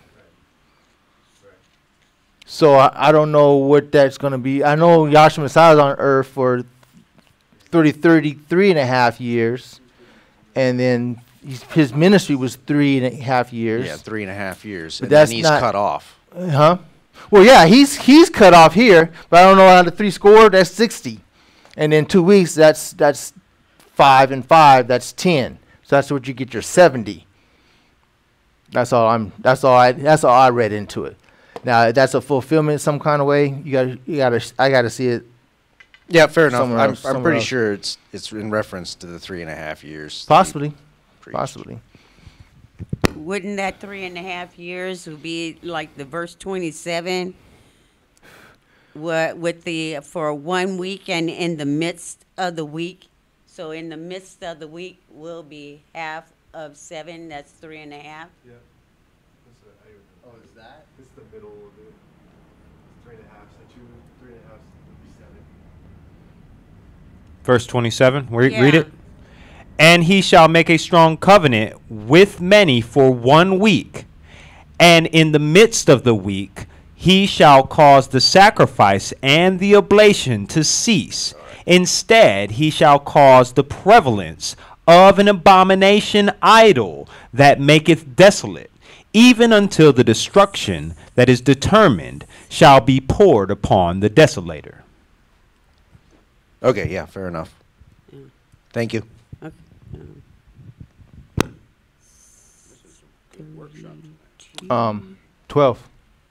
So I don't know what that's going to be. I know Yahshua Messiah is on earth for 33 and a half years. And then his ministry was 3.5 years. 3.5 years, But and then that's he's not- cut off. Huh? Well, yeah, he's cut off here, but I don't know how the 3 score. That's 60, and then 2 weeks. That's 5 and 5. That's 10. So that's what you get your 70. That's all I read into it. Now, if that's a fulfillment some kind of way, I gotta see it. Yeah, fair enough. Somewhere else, I'm somewhere pretty else. sure it's in reference to the 3.5 years. that he Possibly, preached. possibly. Wouldn't that 3.5 years would be like the verse 27? With the for 1 week and in the midst of the week. So in the midst of the week will be half of 7. That's 3.5. Oh, is that? This is the middle of it. 3.5. So 3.5 would be 7. Verse 27. Read Yeah. it. And he shall make a strong covenant with many for 1 week. And in the midst of the week, he shall cause the sacrifice and the oblation to cease. Instead, he shall cause the prevalence of an abomination idol that maketh desolate, even until the destruction that is determined shall be poured upon the desolator. Okay, yeah, fair enough. Thank you. Okay. 12.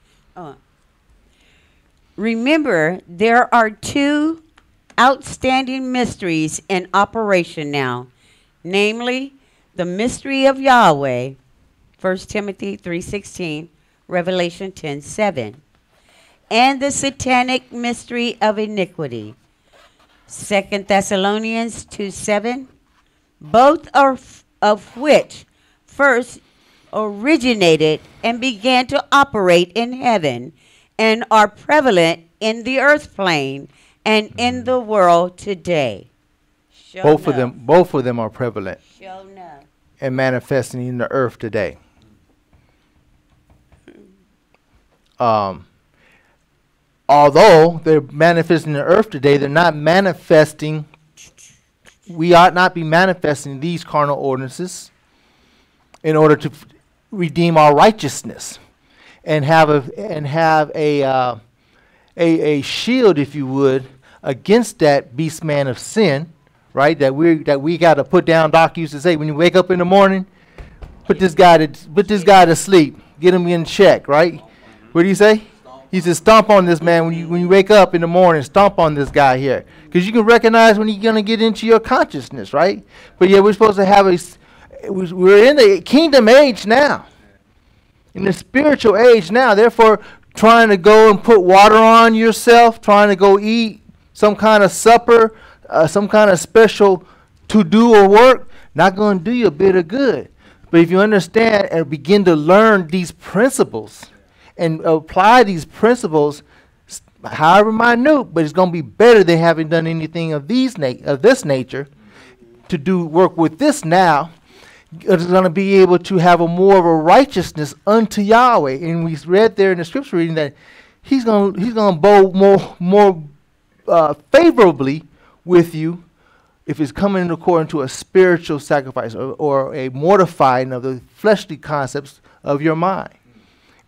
Remember, there are 2 outstanding mysteries in operation now, namely the mystery of Yahweh, 1 Timothy 3:16, Revelation 10:7, and the satanic mystery of iniquity, 2 Thessalonians 2:7, both of which first originated and began to operate in heaven and are prevalent in the earth plane and in the world today. Show Both of enough. them are prevalent Show enough. and manifesting in the earth today. Although they're manifesting in the earth today, they're not manifesting. We ought not be manifesting these carnal ordinances in order to redeem our righteousness and have a shield, if you would, against that beast man of sin, right? That we got to put down. Doc used to say, when you wake up in the morning, put this guy to sleep, get him in check, right? What do you say? He says, stomp on this man when you wake up in the morning. Stomp on this guy here, because you can recognize when he's gonna get into your consciousness, right? But yeah, we're supposed to have we're in the kingdom age now, in the spiritual age now. Therefore, trying to go and put water on yourself, trying to go eat some kind of supper, some kind of special to-do or work, not going to do you a bit of good. But if you understand and begin to learn these principles and apply these principles, however minute, but it's going to be better than having done anything of this nature, to do work with this now. It's going to be able to have a more of a righteousness unto Yahweh. And we read there in the scripture reading that he's going to bow more favorably with you if it's coming according to a spiritual sacrifice or a mortifying of the fleshly concepts of your mind.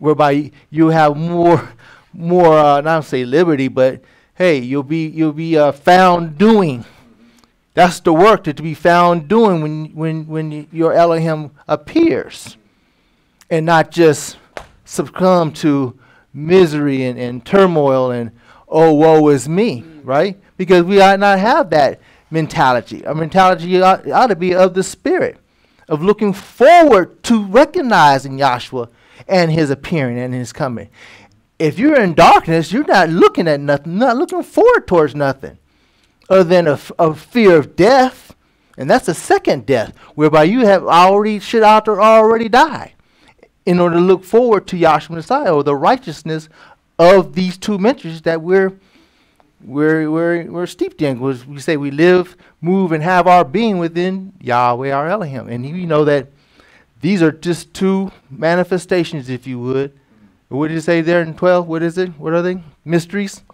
whereby you have more not say liberty, but hey, you'll be found doing. That's the work to be found doing when your Elohim appears, and not just succumb to misery and turmoil and oh, woe is me, right? Because we ought not have that mentality. Our mentality ought to be of the spirit, of looking forward to recognizing Yahshua and his appearing and his coming. If you're in darkness, you're not looking at nothing, not looking forward towards nothing other than a fear of death. And that's the second death, whereby you have already died in order to look forward to Yahshua Messiah, or the righteousness of these two mentors that we're steeped in. We say we live, move, and have our being within Yahweh, our Elohim. And you know that these are just two manifestations, if you would. What did it say there in 12? What is it? What are they? Mysteries?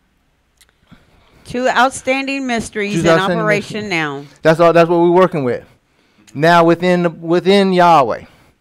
Two outstanding mysteries in operation now. That's all. That's what we're working with. Now within Yahweh.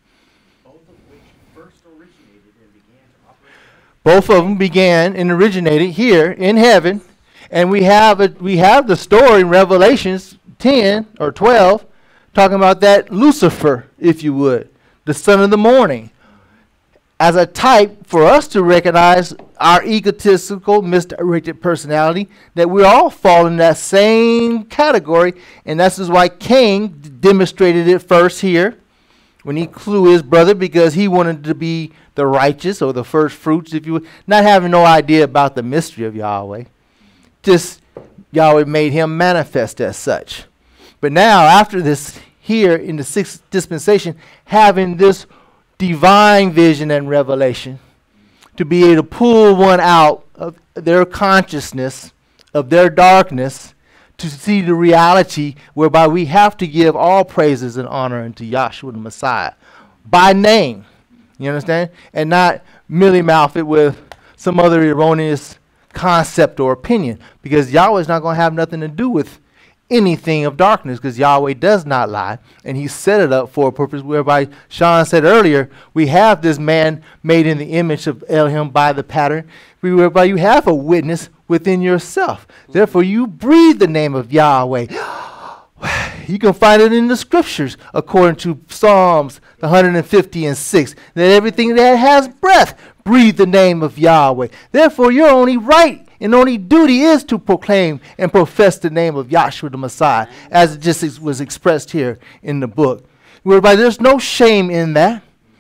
Both of them began and originated here in heaven, and we have the story in Revelations 10 or 12, talking about that Lucifer, if you would, the son of the morning, as a type for us to recognize our egotistical, misdirected personality, that we all fall in that same category, and that's why Cain demonstrated it first here when he slew his brother, because he wanted to be the righteous, or the first fruits, if you would, not having no idea about the mystery of Yahweh. Just Yahweh made him manifest as such. But now, after this, here in the sixth dispensation, having this divine vision and revelation, to be able to pull one out of their consciousness, of their darkness, to see the reality whereby we have to give all praises and honor unto Yahshua the Messiah by name. You understand? And not merely mouth it with some other erroneous concept or opinion, because Yahweh is not going to have nothing to do with anything of darkness, because Yahweh does not lie, and he set it up for a purpose whereby Sean said earlier, we have this man made in the image of Elohim by the pattern, whereby you have a witness within yourself. Therefore you breathe the name of Yahweh. You can find it in the scriptures, according to Psalms 150 and 6, that everything that has breath breathe the name of Yahweh. Therefore, your only right and only duty is to proclaim and profess the name of Yahshua the Messiah, as it just was expressed here in the book, whereby there's no shame in that.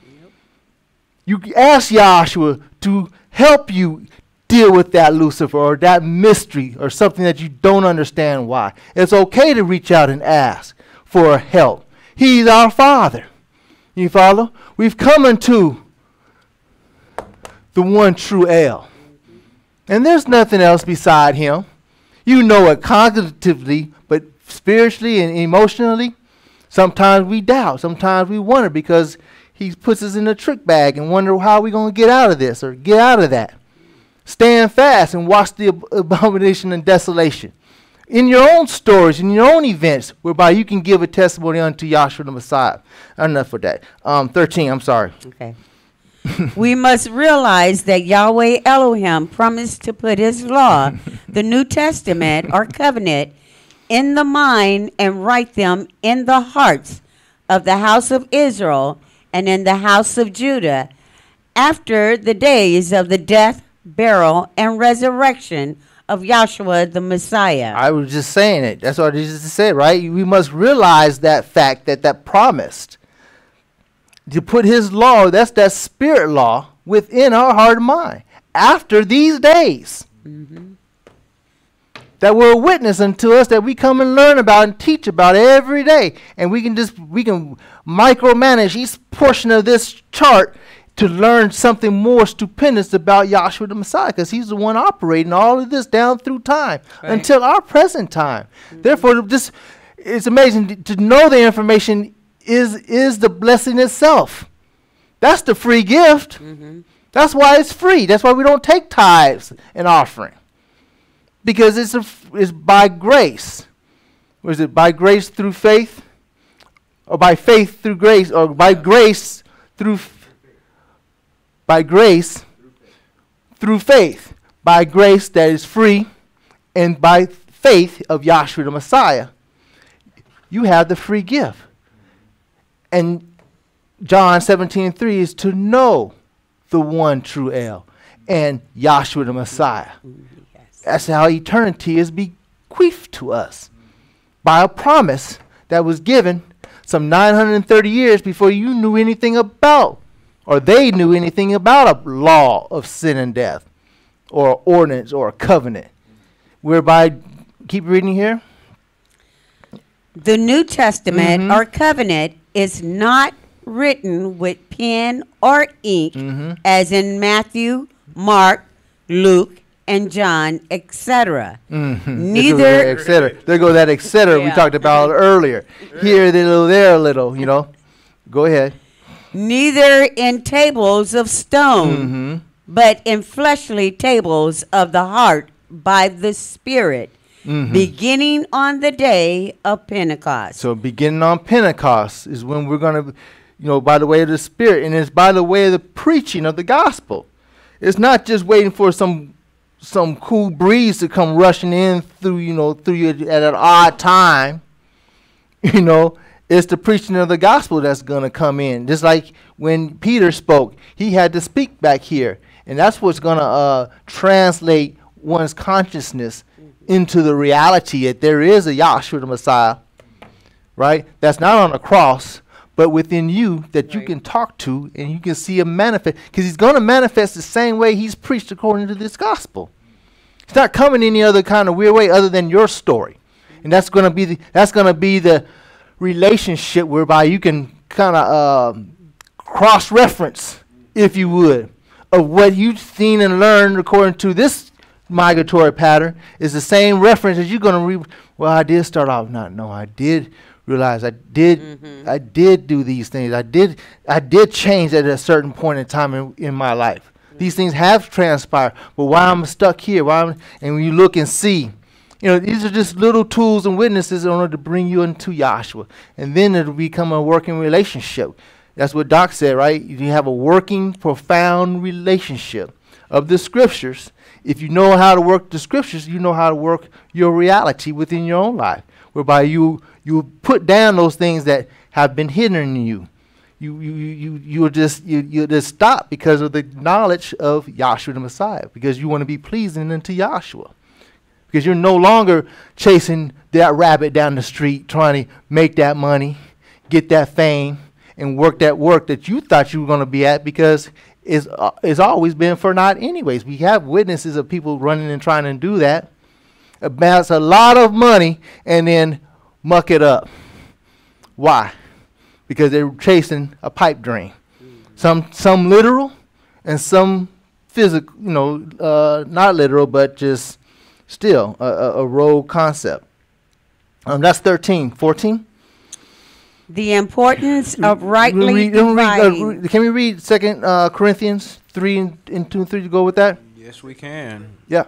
You ask Yahshua to help you deal with that Lucifer or that mystery or something that you don't understand why. It's okay to reach out and ask for help. He's our Father. You follow? We've come unto the one true El. And there's nothing else beside him. You know it cognitively, but spiritually and emotionally, sometimes we doubt. Sometimes we wonder, because he puts us in a trick bag and wonder how we're going to get out of this or get out of that. Stand fast and watch the abomination and desolation. In your own stories, in your own events, whereby you can give a testimony unto Yahshua the Messiah. Enough for that. 13, I'm sorry. Okay. We must realize that Yahweh Elohim promised to put his law, the New Testament or covenant, in the mind and write them in the hearts of the house of Israel and in the house of Judah after the days of the death, burial, and resurrection of Yahshua the Messiah. I was just saying it. That's what Jesus said, right? We must realize that fact, that promised to put his law, that's that spirit law, within our heart and mind after these days. Mm-hmm. That were a witness unto us, that we come and learn about and teach about every day. And we can micromanage each portion of this chart to learn something more stupendous about Yahshua the Messiah, because he's the one operating all of this down through time, right, until our present time. Mm-hmm. Therefore, it's amazing to know the information is the blessing itself. That's the free gift. Mm-hmm. That's why it's free. That's why we don't take tithes and offering, because it's by grace. Or is it by grace through faith, or by faith through grace, or by grace through By grace, through faith. By grace that is free, and by faith of Yahshua the Messiah, you have the free gift. And John 17:3 is to know the one true El and Yahshua the Messiah. That's how eternity is bequeathed to us by a promise that was given some 930 years before you knew anything about, or they knew anything about a law of sin and death, or an ordinance, or a covenant, whereby, keep reading here. The New Testament or covenant is not written with pen or ink, as in Matthew, Mark, Luke, and John, etc. Neither, etc. There goes that etc. we Yeah. talked about earlier. Here a little, there a little, you know. Go ahead. neither in tables of stone, but in fleshly tables of the heart by the Spirit, beginning on the day of Pentecost. So beginning on Pentecost is when we're going to, you know, by the way of the Spirit, and it's by the way of the preaching of the gospel. It's not just waiting for some cool breeze to come rushing in through you at an odd time. You know, it's the preaching of the gospel that's going to come in. Just like when Peter spoke, he had to speak back here. And that's what's going to translate one's consciousness into the reality that there is a Yahshua the Messiah, right? That's not on the cross, but within you that you can talk to and you can see him manifest. Because he's going to manifest the same way he's preached according to this gospel. It's not coming any other kind of weird way other than your story. And that's going to be the relationship whereby you can kind of cross-reference, if you would, of what you've seen and learned according to this migratory pattern is the same reference as you're going to read. Well, I did start off I did realize I did do these things. I did change at a certain point in time in my life. These things have transpired, but why I'm stuck here? And when you look and see, you know, these are just little tools and witnesses in order to bring you into Yahshua. And then it'll become a working relationship. That's what Doc said, right? You have a working, profound relationship of the scriptures. If you know how to work the scriptures, you know how to work your reality within your own life, whereby you put down those things that have been hidden in you. You'll just stop because of the knowledge of Yahshua the Messiah, because you want to be pleasing unto Yahshua. Because you're no longer chasing that rabbit down the street, trying to make that money, get that fame, and work that you thought you were going to be at, because it's always been for naught anyways. We have witnesses of people running and trying to do that, amass a lot of money, and then muck it up. Why? Because they're chasing a pipe dream. Some literal and some physical, not literal, but just still a rogue concept. That's 13. 14? The importance of rightly dividing. Can we read 2 Corinthians 3 and 2 and 3 to go with that? Yes, we can. Yeah.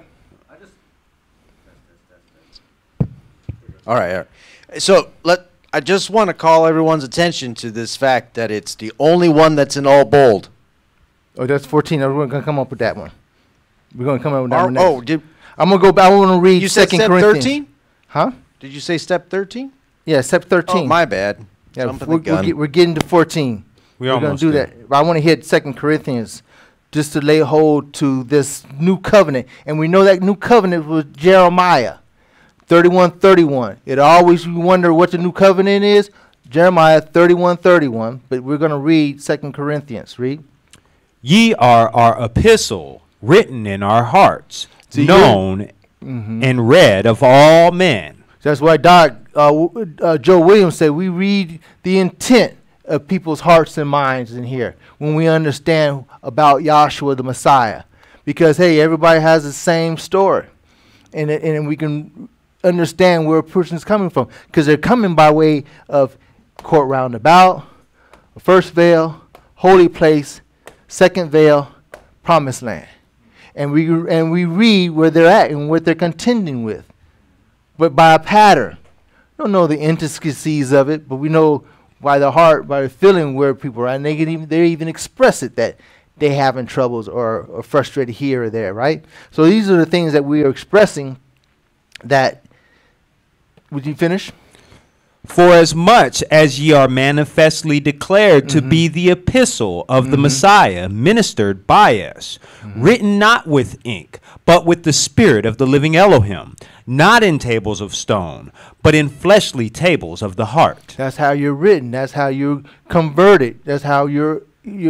All right. So I just want to call everyone's attention to this fact that it's the only one that's in all bold. Oh, that's 14. We're going to come up with that one. We're going to come up with that one next. I'm going to go back. I want to read you 2 said step Corinthians. 13? Huh? Did you say step 13? Yeah, step 13. Oh, my bad. Yeah, Jumping the gun. we're getting to 14. We We're going almost to do did. that. But I want to hit 2 Corinthians just to lay hold to this new covenant. And we know that new covenant was Jeremiah 31:31. It always, you wonder what the new covenant is. Jeremiah 31:31. But we're going to read 2 Corinthians. Read. Ye are our epistle, written in our hearts, See, known and read of all men. That's why Joe Williams said we read the intent of people's hearts and minds in here when we understand about Yahshua the Messiah. Because, hey, everybody has the same story. And we can understand where a person's coming from. Because they're coming by way of court roundabout, first veil, holy place, second veil, promised land. And we read where they're at and what they're contending with. But by a pattern. We don't know the intricacies of it, but we know by the heart, by the feeling where people are at. And they even express it that they having troubles or frustrated here or there, right? So these are the things that we are expressing that, would you finish? For as much as ye are manifestly declared to be the epistle of the Messiah, ministered by us, written not with ink, but with the Spirit of the living Elohim, not in tables of stone, but in fleshly tables of the heart. That's how you're written. That's how you're converted. That's how you're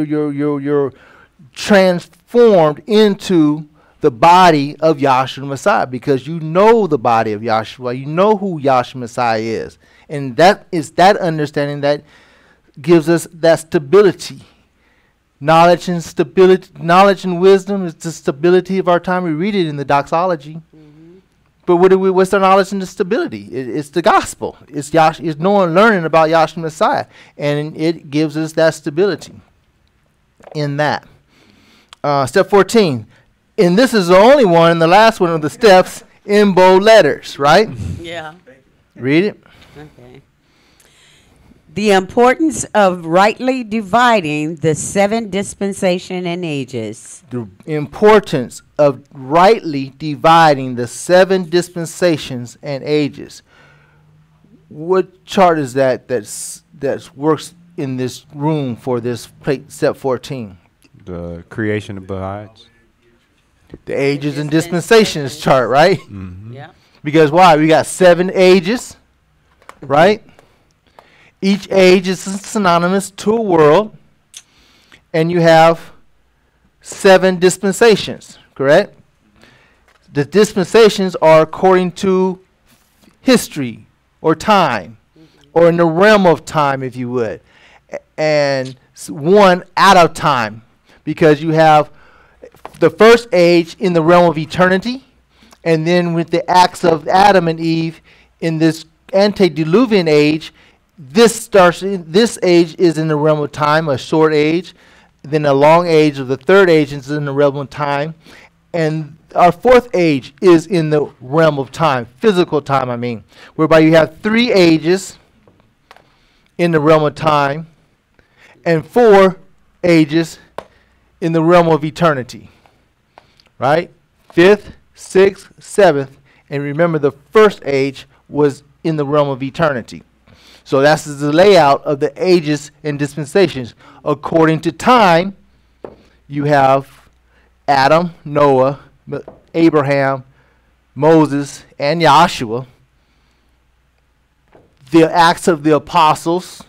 transformed into the body of Yahshua Messiah, because you know the body of Yahshua. You know who Yahshua Messiah is. And that is that understanding that gives us that stability. Knowledge and stability, knowledge and wisdom is the stability of our time. We read it in the doxology. But what's the knowledge and the stability? It's the gospel. It's knowing, learning about Yahshua Messiah. And it gives us that stability in that. Step 14. And this is the only one, the last one of the steps, in bold letters, right? Yeah. Read it. Okay. The importance of rightly dividing the 7 dispensation and ages. The importance of rightly dividing the 7 dispensations and ages. What chart is that that works in this room for this step 14? The creation of Baha'ites. The ages and dispensations chart, right? Yeah. Because why? We got 7 ages, right? Each age is synonymous to a world, and you have 7 dispensations, correct? The dispensations are according to history or time, or in the realm of time, if you would. And one out of time, because you have the first age in the realm of eternity, and then with the acts of Adam and Eve in this antediluvian age, this age is in the realm of time, a short age. Then a long age of the third age is in the realm of time. And our fourth age is in the realm of time, physical time, I mean, whereby you have 3 ages in the realm of time and 4 ages in the realm of eternity. Right? 5th, 6th, 7th. And remember, the first age was in the realm of eternity. So that's the layout of the ages and dispensations. According to time, you have Adam, Noah, Abraham, Moses, and Yahshua. The Acts of the Apostles,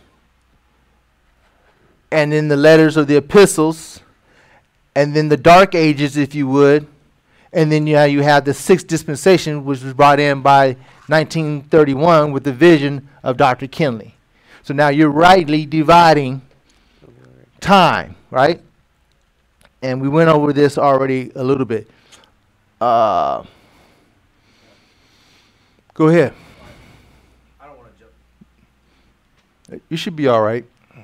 and then the letters of the epistles, and then the Dark Ages, if you would. And then you have the 6th dispensation, which was brought in by 1931 with the vision of Dr. Kinley. So now you're rightly dividing time, right? And we went over this already a little bit. Go ahead. I don't want to jump. You should be all right.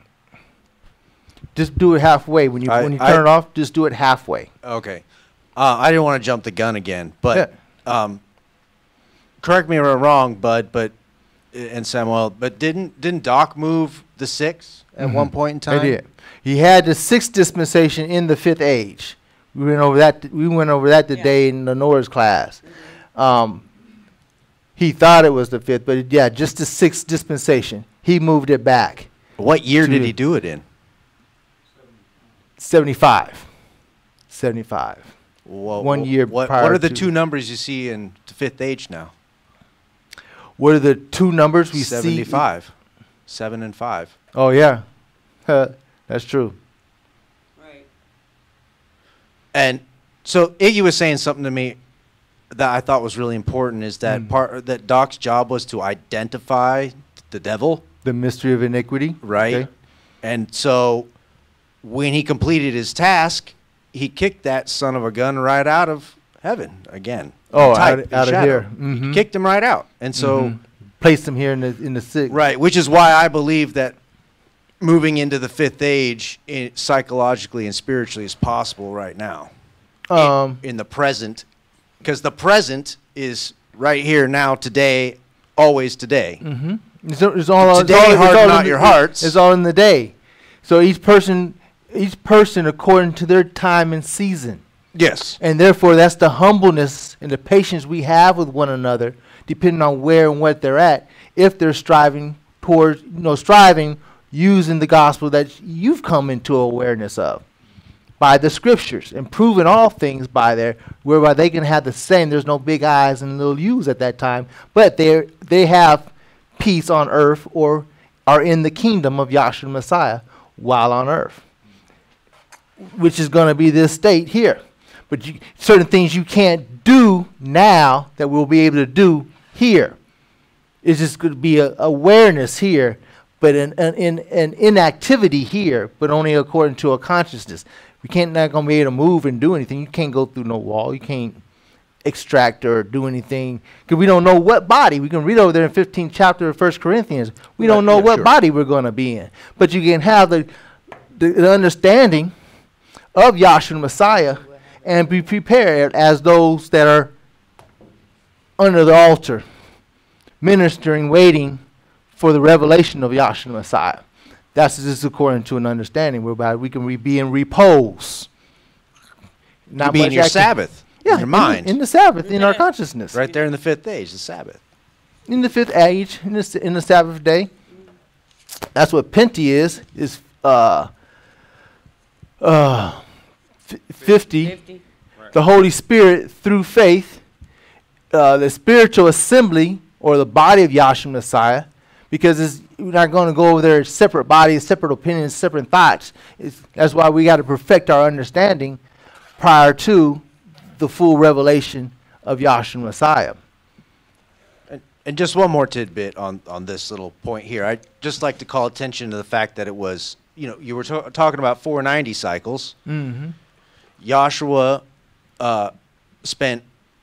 Just do it halfway. When you turn it off, just do it halfway. Okay. I didn't want to jump the gun again, but correct me if I'm wrong, Bud, and Samuel, but didn't Doc move the 6 at one point in time? He did. He had the 6th dispensation in the 5th age. We went over that today in the Noah's class. He thought it was the 5th, but yeah, just the 6th dispensation. He moved it back. What year did he do it in? 75. 75. Well, 1 year what prior are the to- 2 numbers you see in the 5th age now? What are the 2 numbers we see? 75. 7 and 5. Oh, yeah. That's true. Right. And so Iggy was saying something to me that I thought was really important, is that that Doc's job was to identify the devil. The mystery of iniquity. Right. Okay. And so when he completed his task, he kicked that son of a gun right out of heaven again. Oh, Type, out of shadow. here. He Mhm. kicked him right out. And so Placed him here in the 6th. right, which is why I believe that moving into the 5th age psychologically and spiritually is possible right now. In the present, because the present is right here now, today, always today. It's all Today, harden not your hearts. It's all in the day. So each person each person according to their time and season. Yes. And therefore, that's the humbleness and the patience we have with one another, depending on where and what they're at, if they're striving towards, striving using the gospel that you've come into awareness of by the scriptures and proving all things by there, whereby they can have the same. There's no big I's and little U's at that time, but they have peace on earth or are in the kingdom of Yahshua Messiah while on earth, which is going to be this state here. But certain things you can't do now that we'll be able to do here. It's just going to be a awareness here, but an inactivity here, but only according to a consciousness. We not going to be able to move and do anything. You can't go through no wall. You can't extract or do anything because we don't know what body. We can read over there in 15th chapter of 1 Corinthians. We don't know what body we're going to be in. But you can have the understanding of Yahshua Messiah and be prepared as those that are under the altar, ministering, waiting for the revelation of Yahshua Messiah. That's just according to an understanding whereby we can be in repose. Not be in your Sabbath, in your mind. In the Sabbath, in our consciousness. Right there in the fifth age, the Sabbath. In the fifth age, in the Sabbath day. That's what Penti is 50. The Holy Spirit through faith, the spiritual assembly, or the body of Yahshua Messiah, because we're not going to go over there separate bodies, separate opinions, separate thoughts. That's why we got to perfect our understanding prior to the full revelation of Yahshua Messiah. And just one more tidbit on this little point here. I'd just like to call attention to the fact that it was, you were talking about 490 cycles. Mm-hmm. Joshua spent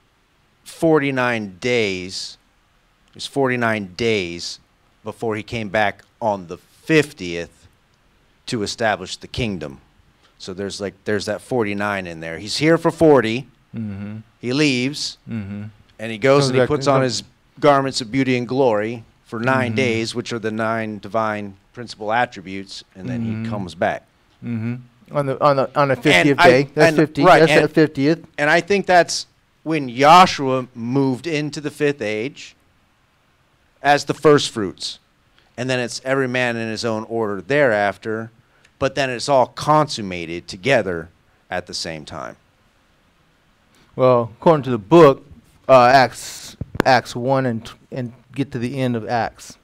49 days. It was 49 days before he came back on the 50th to establish the kingdom. So there's that 49 in there. He's here for 40. Mm-hmm. He leaves, Mm-hmm. and he goes and he puts on his garments of beauty and glory for 9 days, which are the 9 divine principal attributes, and then he comes back. Mm-hmm. On the 50th day. That's 50. Right, that's the 50th. And I think that's when Joshua moved into the fifth age as the first fruits. And then it's every man in his own order thereafter, but then it's all consummated together at the same time. Well, according to the book, Acts 1 and get to the end of Acts.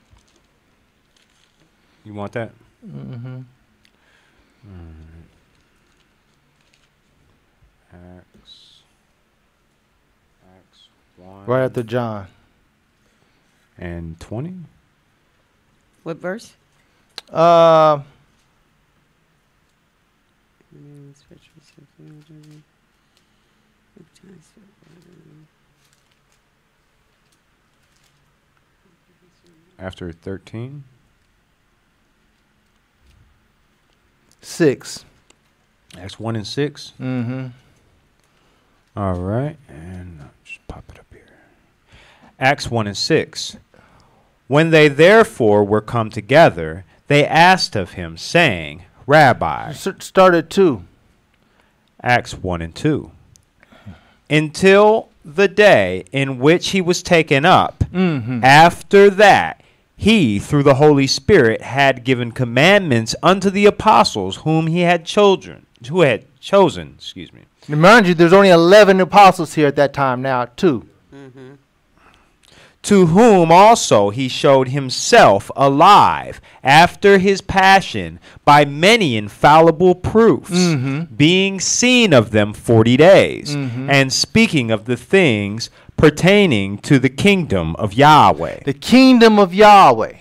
You want that? Mm-hmm. Acts 1 Right after John. and 20. What verse? After 13. 6. Acts 1 and 6. Mm-hmm. All right, and I'll just pop it up here. Acts 1 and 6. When they therefore were come together, they asked of him, saying, Rabbi. Start at 2. Acts 1 and 2. Until the day in which he was taken up. Mm-hmm. After that, he, through the Holy Spirit, had given commandments unto the apostles whom he had chosen. Now, mind you, there's only 11 apostles here at that time now, 2. Mm-hmm. To whom also he showed himself alive after his passion by many infallible proofs, being seen of them 40 days, and speaking of the things pertaining to the kingdom of Yahweh. The kingdom of Yahweh.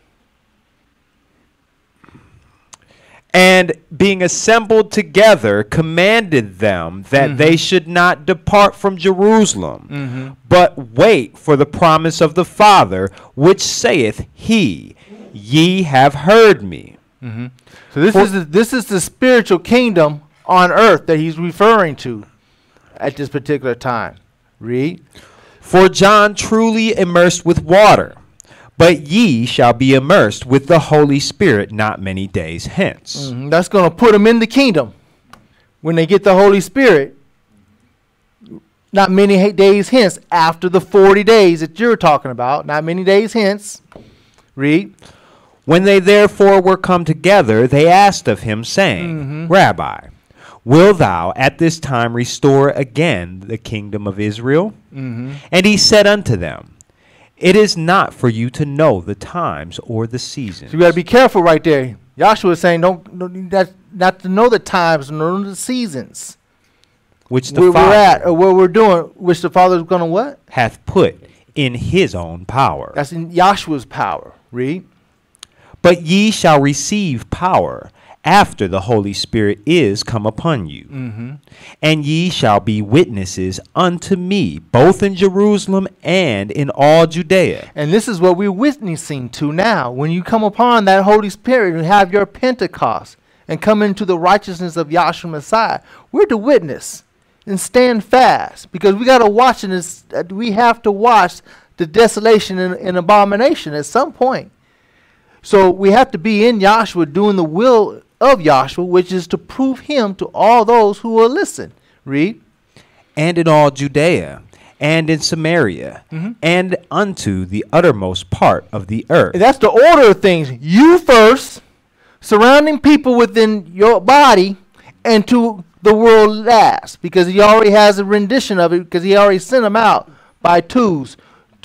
And being assembled together, commanded them that they should not depart from Jerusalem, but wait for the promise of the Father, which saith he, Ye have heard me. So this is the spiritual kingdom on earth that he's referring to at this particular time. Read. For John truly immersed with water, But ye shall be immersed with the Holy Spirit not many days hence. That's going to put them in the kingdom. When they get the Holy Spirit, not many days hence, after the 40 days that you're talking about, not many days hence. Read. When they therefore were come together, they asked of him, saying, Rabbi, will thou at this time restore again the kingdom of Israel? And he said unto them, it is not for you to know the times or the seasons. So you got to be careful right there. Joshua is saying, not to know the times nor the seasons. Which the where Father we're at or what we're doing, which the Father is going to what? hath put in his own power. That's in Joshua's power. Read. But ye shall receive power after the Holy Spirit is come upon you. And ye shall be witnesses unto me, both in Jerusalem and in all Judea. And this is what we're witnessing to now. When you come upon that Holy Spirit and have your Pentecost and come into the righteousness of Yahshua Messiah, we're to witness and stand fast, because we got to watch this. We have to watch the desolation and abomination at some point. So we have to be in Yahshua doing the will of Yahshua, which is to prove him to all those who will listen. Read. And in all Judea, and in Samaria, and unto the uttermost part of the earth. And that's the order of things. You first, surrounding people within your body, and to the world last, because he already has a rendition of it, because he already sent them out by twos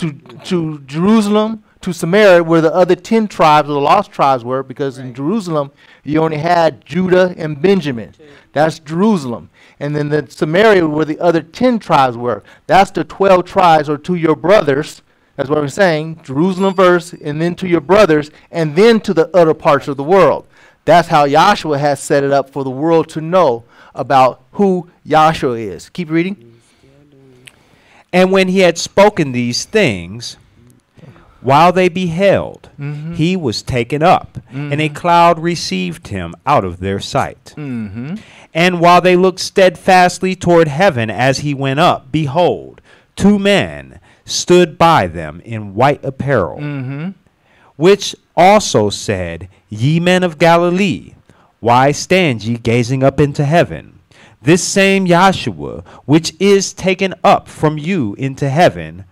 to Jerusalem, to Samaria, where the other 10 tribes, or the lost tribes, were, because in Jerusalem, you only had Judah and Benjamin. That's Jerusalem. And then the Samaria, where the other 10 tribes were. That's the 12 tribes, or to your brothers. That's what I'm saying. Jerusalem first, and then to your brothers, and then to the other parts of the world. That's how Yahshua has set it up for the world to know about who Yahshua is. Keep reading. And when he had spoken these things, while they beheld, he was taken up, and a cloud received him out of their sight. And while they looked steadfastly toward heaven as he went up, behold, 2 men stood by them in white apparel, which also said, Ye men of Galilee, why stand ye gazing up into heaven? This same Yahshua, which is taken up from you into heaven,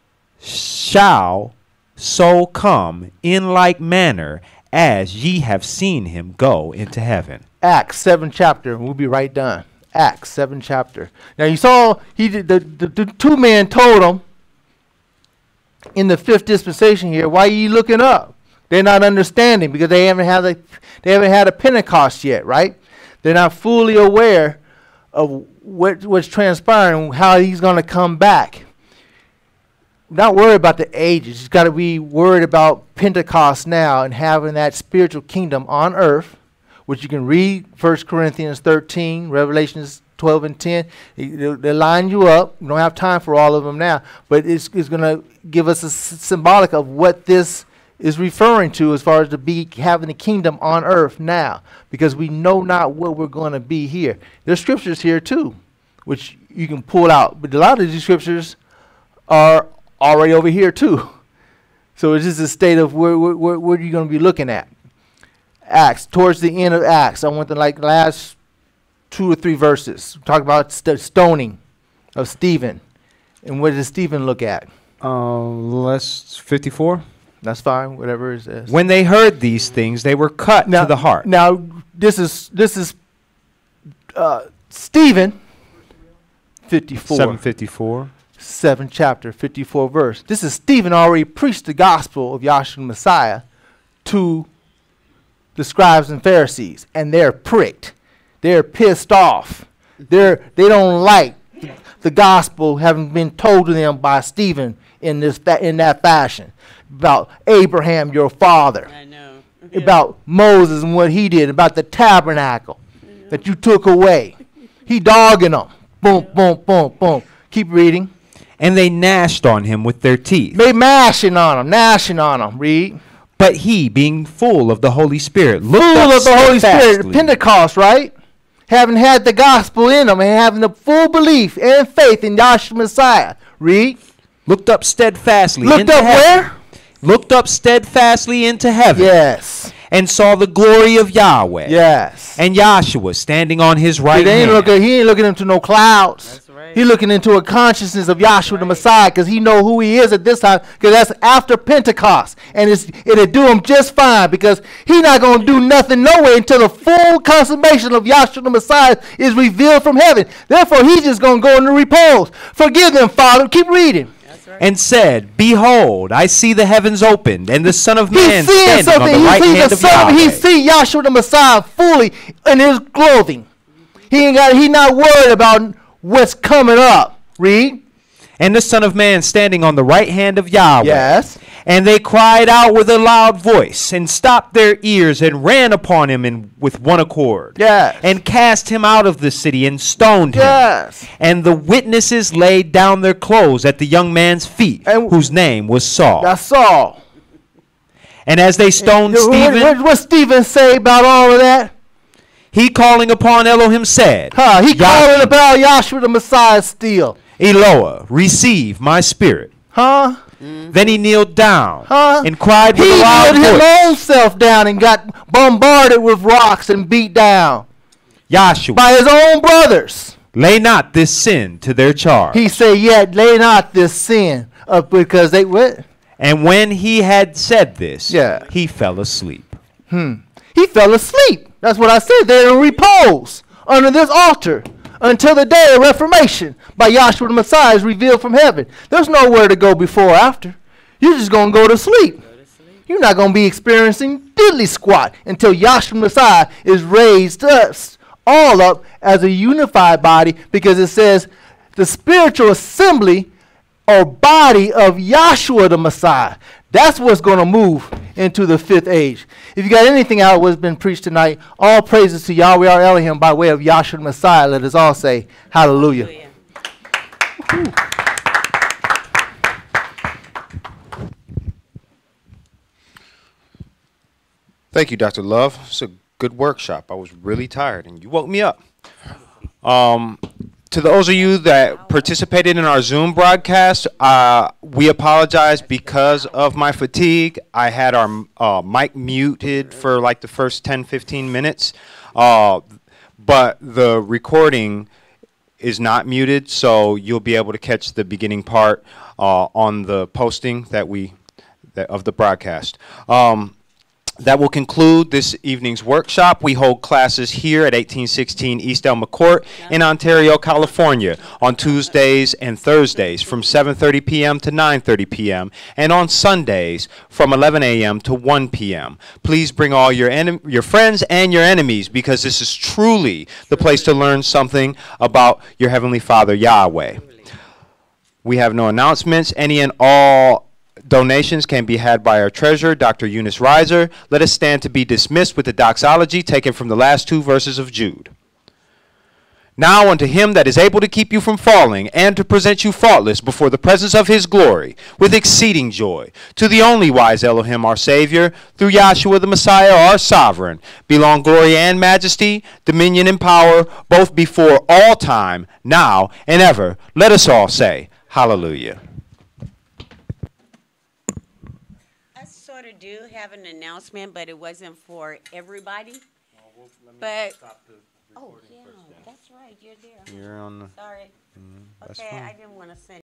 shall so come in like manner as ye have seen him go into heaven. Acts 7 chapter. We'll be right done. Acts 7 chapter. Now you saw he did the 2 men told him in the 5th dispensation here, why are you looking up? They're not understanding because they haven't had a Pentecost yet, right? They're not fully aware of what's transpiring, how he's going to come back. Not worried about the ages. He's got to be worried about Pentecost now and having that spiritual kingdom on earth, which you can read 1 Corinthians 13, Revelations 12 and 10. They line you up. We don't have time for all of them now, but it's going to give us a symbolic of what this is referring to as far as to be having the kingdom on earth now, because we know not what we're going to be here. There's scriptures here too, which you can pull out, but a lot of these scriptures are already over here too. So it's just a state of where are you going to be looking at? Acts, towards the end of Acts, I want the last 2 or 3 verses. Talk about stoning of Stephen. And what does Stephen look at? Let's 54. That's fine, whatever it is. When they heard these things, they were cut to the heart. Now, this is Stephen, 54. 754. 7 chapter, 54 verse. This is Stephen already preached the gospel of Yahshua Messiah to the scribes and Pharisees, and they're pricked. They're pissed off. They don't like the gospel having been told to them by Stephen in that fashion. About Abraham, your father. I know. About Moses and what he did. About the tabernacle that you took away. He dogging them. Boom, boom, boom, boom. Keep reading. And they gnashed on him with their teeth. They gnashing on him. Read. But he, being full of the Holy Spirit, looked Full up of the Holy Spirit. steadfastly. Pentecost, right? Having had the gospel in them and having the full belief and faith in Yahshua Messiah. Read. Looked up steadfastly. Looked into up heaven. where? looked up steadfastly into heaven Yes. and saw the glory of Yahweh. Yes. And Joshua standing on his right He ain't hand. he ain't looking into no clouds. That's right. He looking into a consciousness of Yahshua the Messiah, because he know who he is at this time, because that's after Pentecost. And it'll do him just fine, because he not going to do nothing no way until the full consummation of Yahshua the Messiah is revealed from heaven. Therefore, he's just going to go into repose. Forgive them, Father. Keep reading. That's right. And said, Behold, I see the heavens opened, and the Son of Man He's seeing standing on something. the right He hand sees of the Son. He Yahweh. see Yahshua the Messiah fully in his clothing. He not worried about what's coming up. Read. And the Son of Man standing on the right hand of Yahweh. Yes. And they cried out with a loud voice, and stopped their ears, and ran upon him with one accord. Yes. And cast him out of the city, and stoned him. Yes. And the witnesses laid down their clothes at the young man's feet, And- whose name was Saul. That's Saul. And as they stoned What Stephen, Stephen say about all of that? he calling upon Elohim said, He calling Yahshua, about Yahshua the Messiah still. Eloah, receive my spirit. Huh? Then he kneeled down Huh? and cried with He a loud kneeled his voice. own self down and got bombarded with rocks and beat down Yahshua, by his own brothers. lay not this sin to their charge. He said, yet lay not this sin up, because they what? And when he had said this, Yeah. he fell asleep. He fell asleep. That's what I said. They're in repose under this altar until the day of Reformation by Yahshua the Messiah is revealed from heaven. There's nowhere to go before or after. You're just going to go to sleep. You're not going to be experiencing diddly squat until Yahshua the Messiah is raised us all up as a unified body, because it says the spiritual assembly or body of Yahshua the Messiah. That's what's going to move into the fifth age. If you got anything out of what's been preached tonight, all praises to Yahweh our Elohim by way of Yahshua the Messiah. Let us all say hallelujah. Hallelujah. Thank you, Dr. Love. It's a good workshop. I was really tired, and you woke me up. To those of you that participated in our Zoom broadcast, we apologize because of my fatigue. I had our mic muted for like the first 10, 15 minutes, but the recording is not muted, so you'll be able to catch the beginning part on the posting of the broadcast. That will conclude this evening's workshop. We hold classes here at 1816 East Elma Court in Ontario, California on Tuesdays and Thursdays from 7:30 p.m. to 9:30 p.m. and on Sundays from 11 a.m. to 1 p.m. Please bring all your friends and your enemies, because this is truly the place to learn something about your Heavenly Father, Yahweh. We have no announcements. Any and all donations can be had by our treasurer, Dr. Eunice Reiser. Let us stand to be dismissed with the doxology taken from the last 2 verses of Jude. Now unto him that is able to keep you from falling, and to present you faultless before the presence of his glory, with exceeding joy, to the only wise Elohim our Savior, through Yahshua the Messiah our Sovereign, belong glory and majesty, dominion and power, both before all time, now and ever. Let us all say, hallelujah. Sort of do have an announcement, but it wasn't for everybody. But oh yeah, that's right. You're there. You're on the, Sorry. that's Okay, fine. I didn't want to send.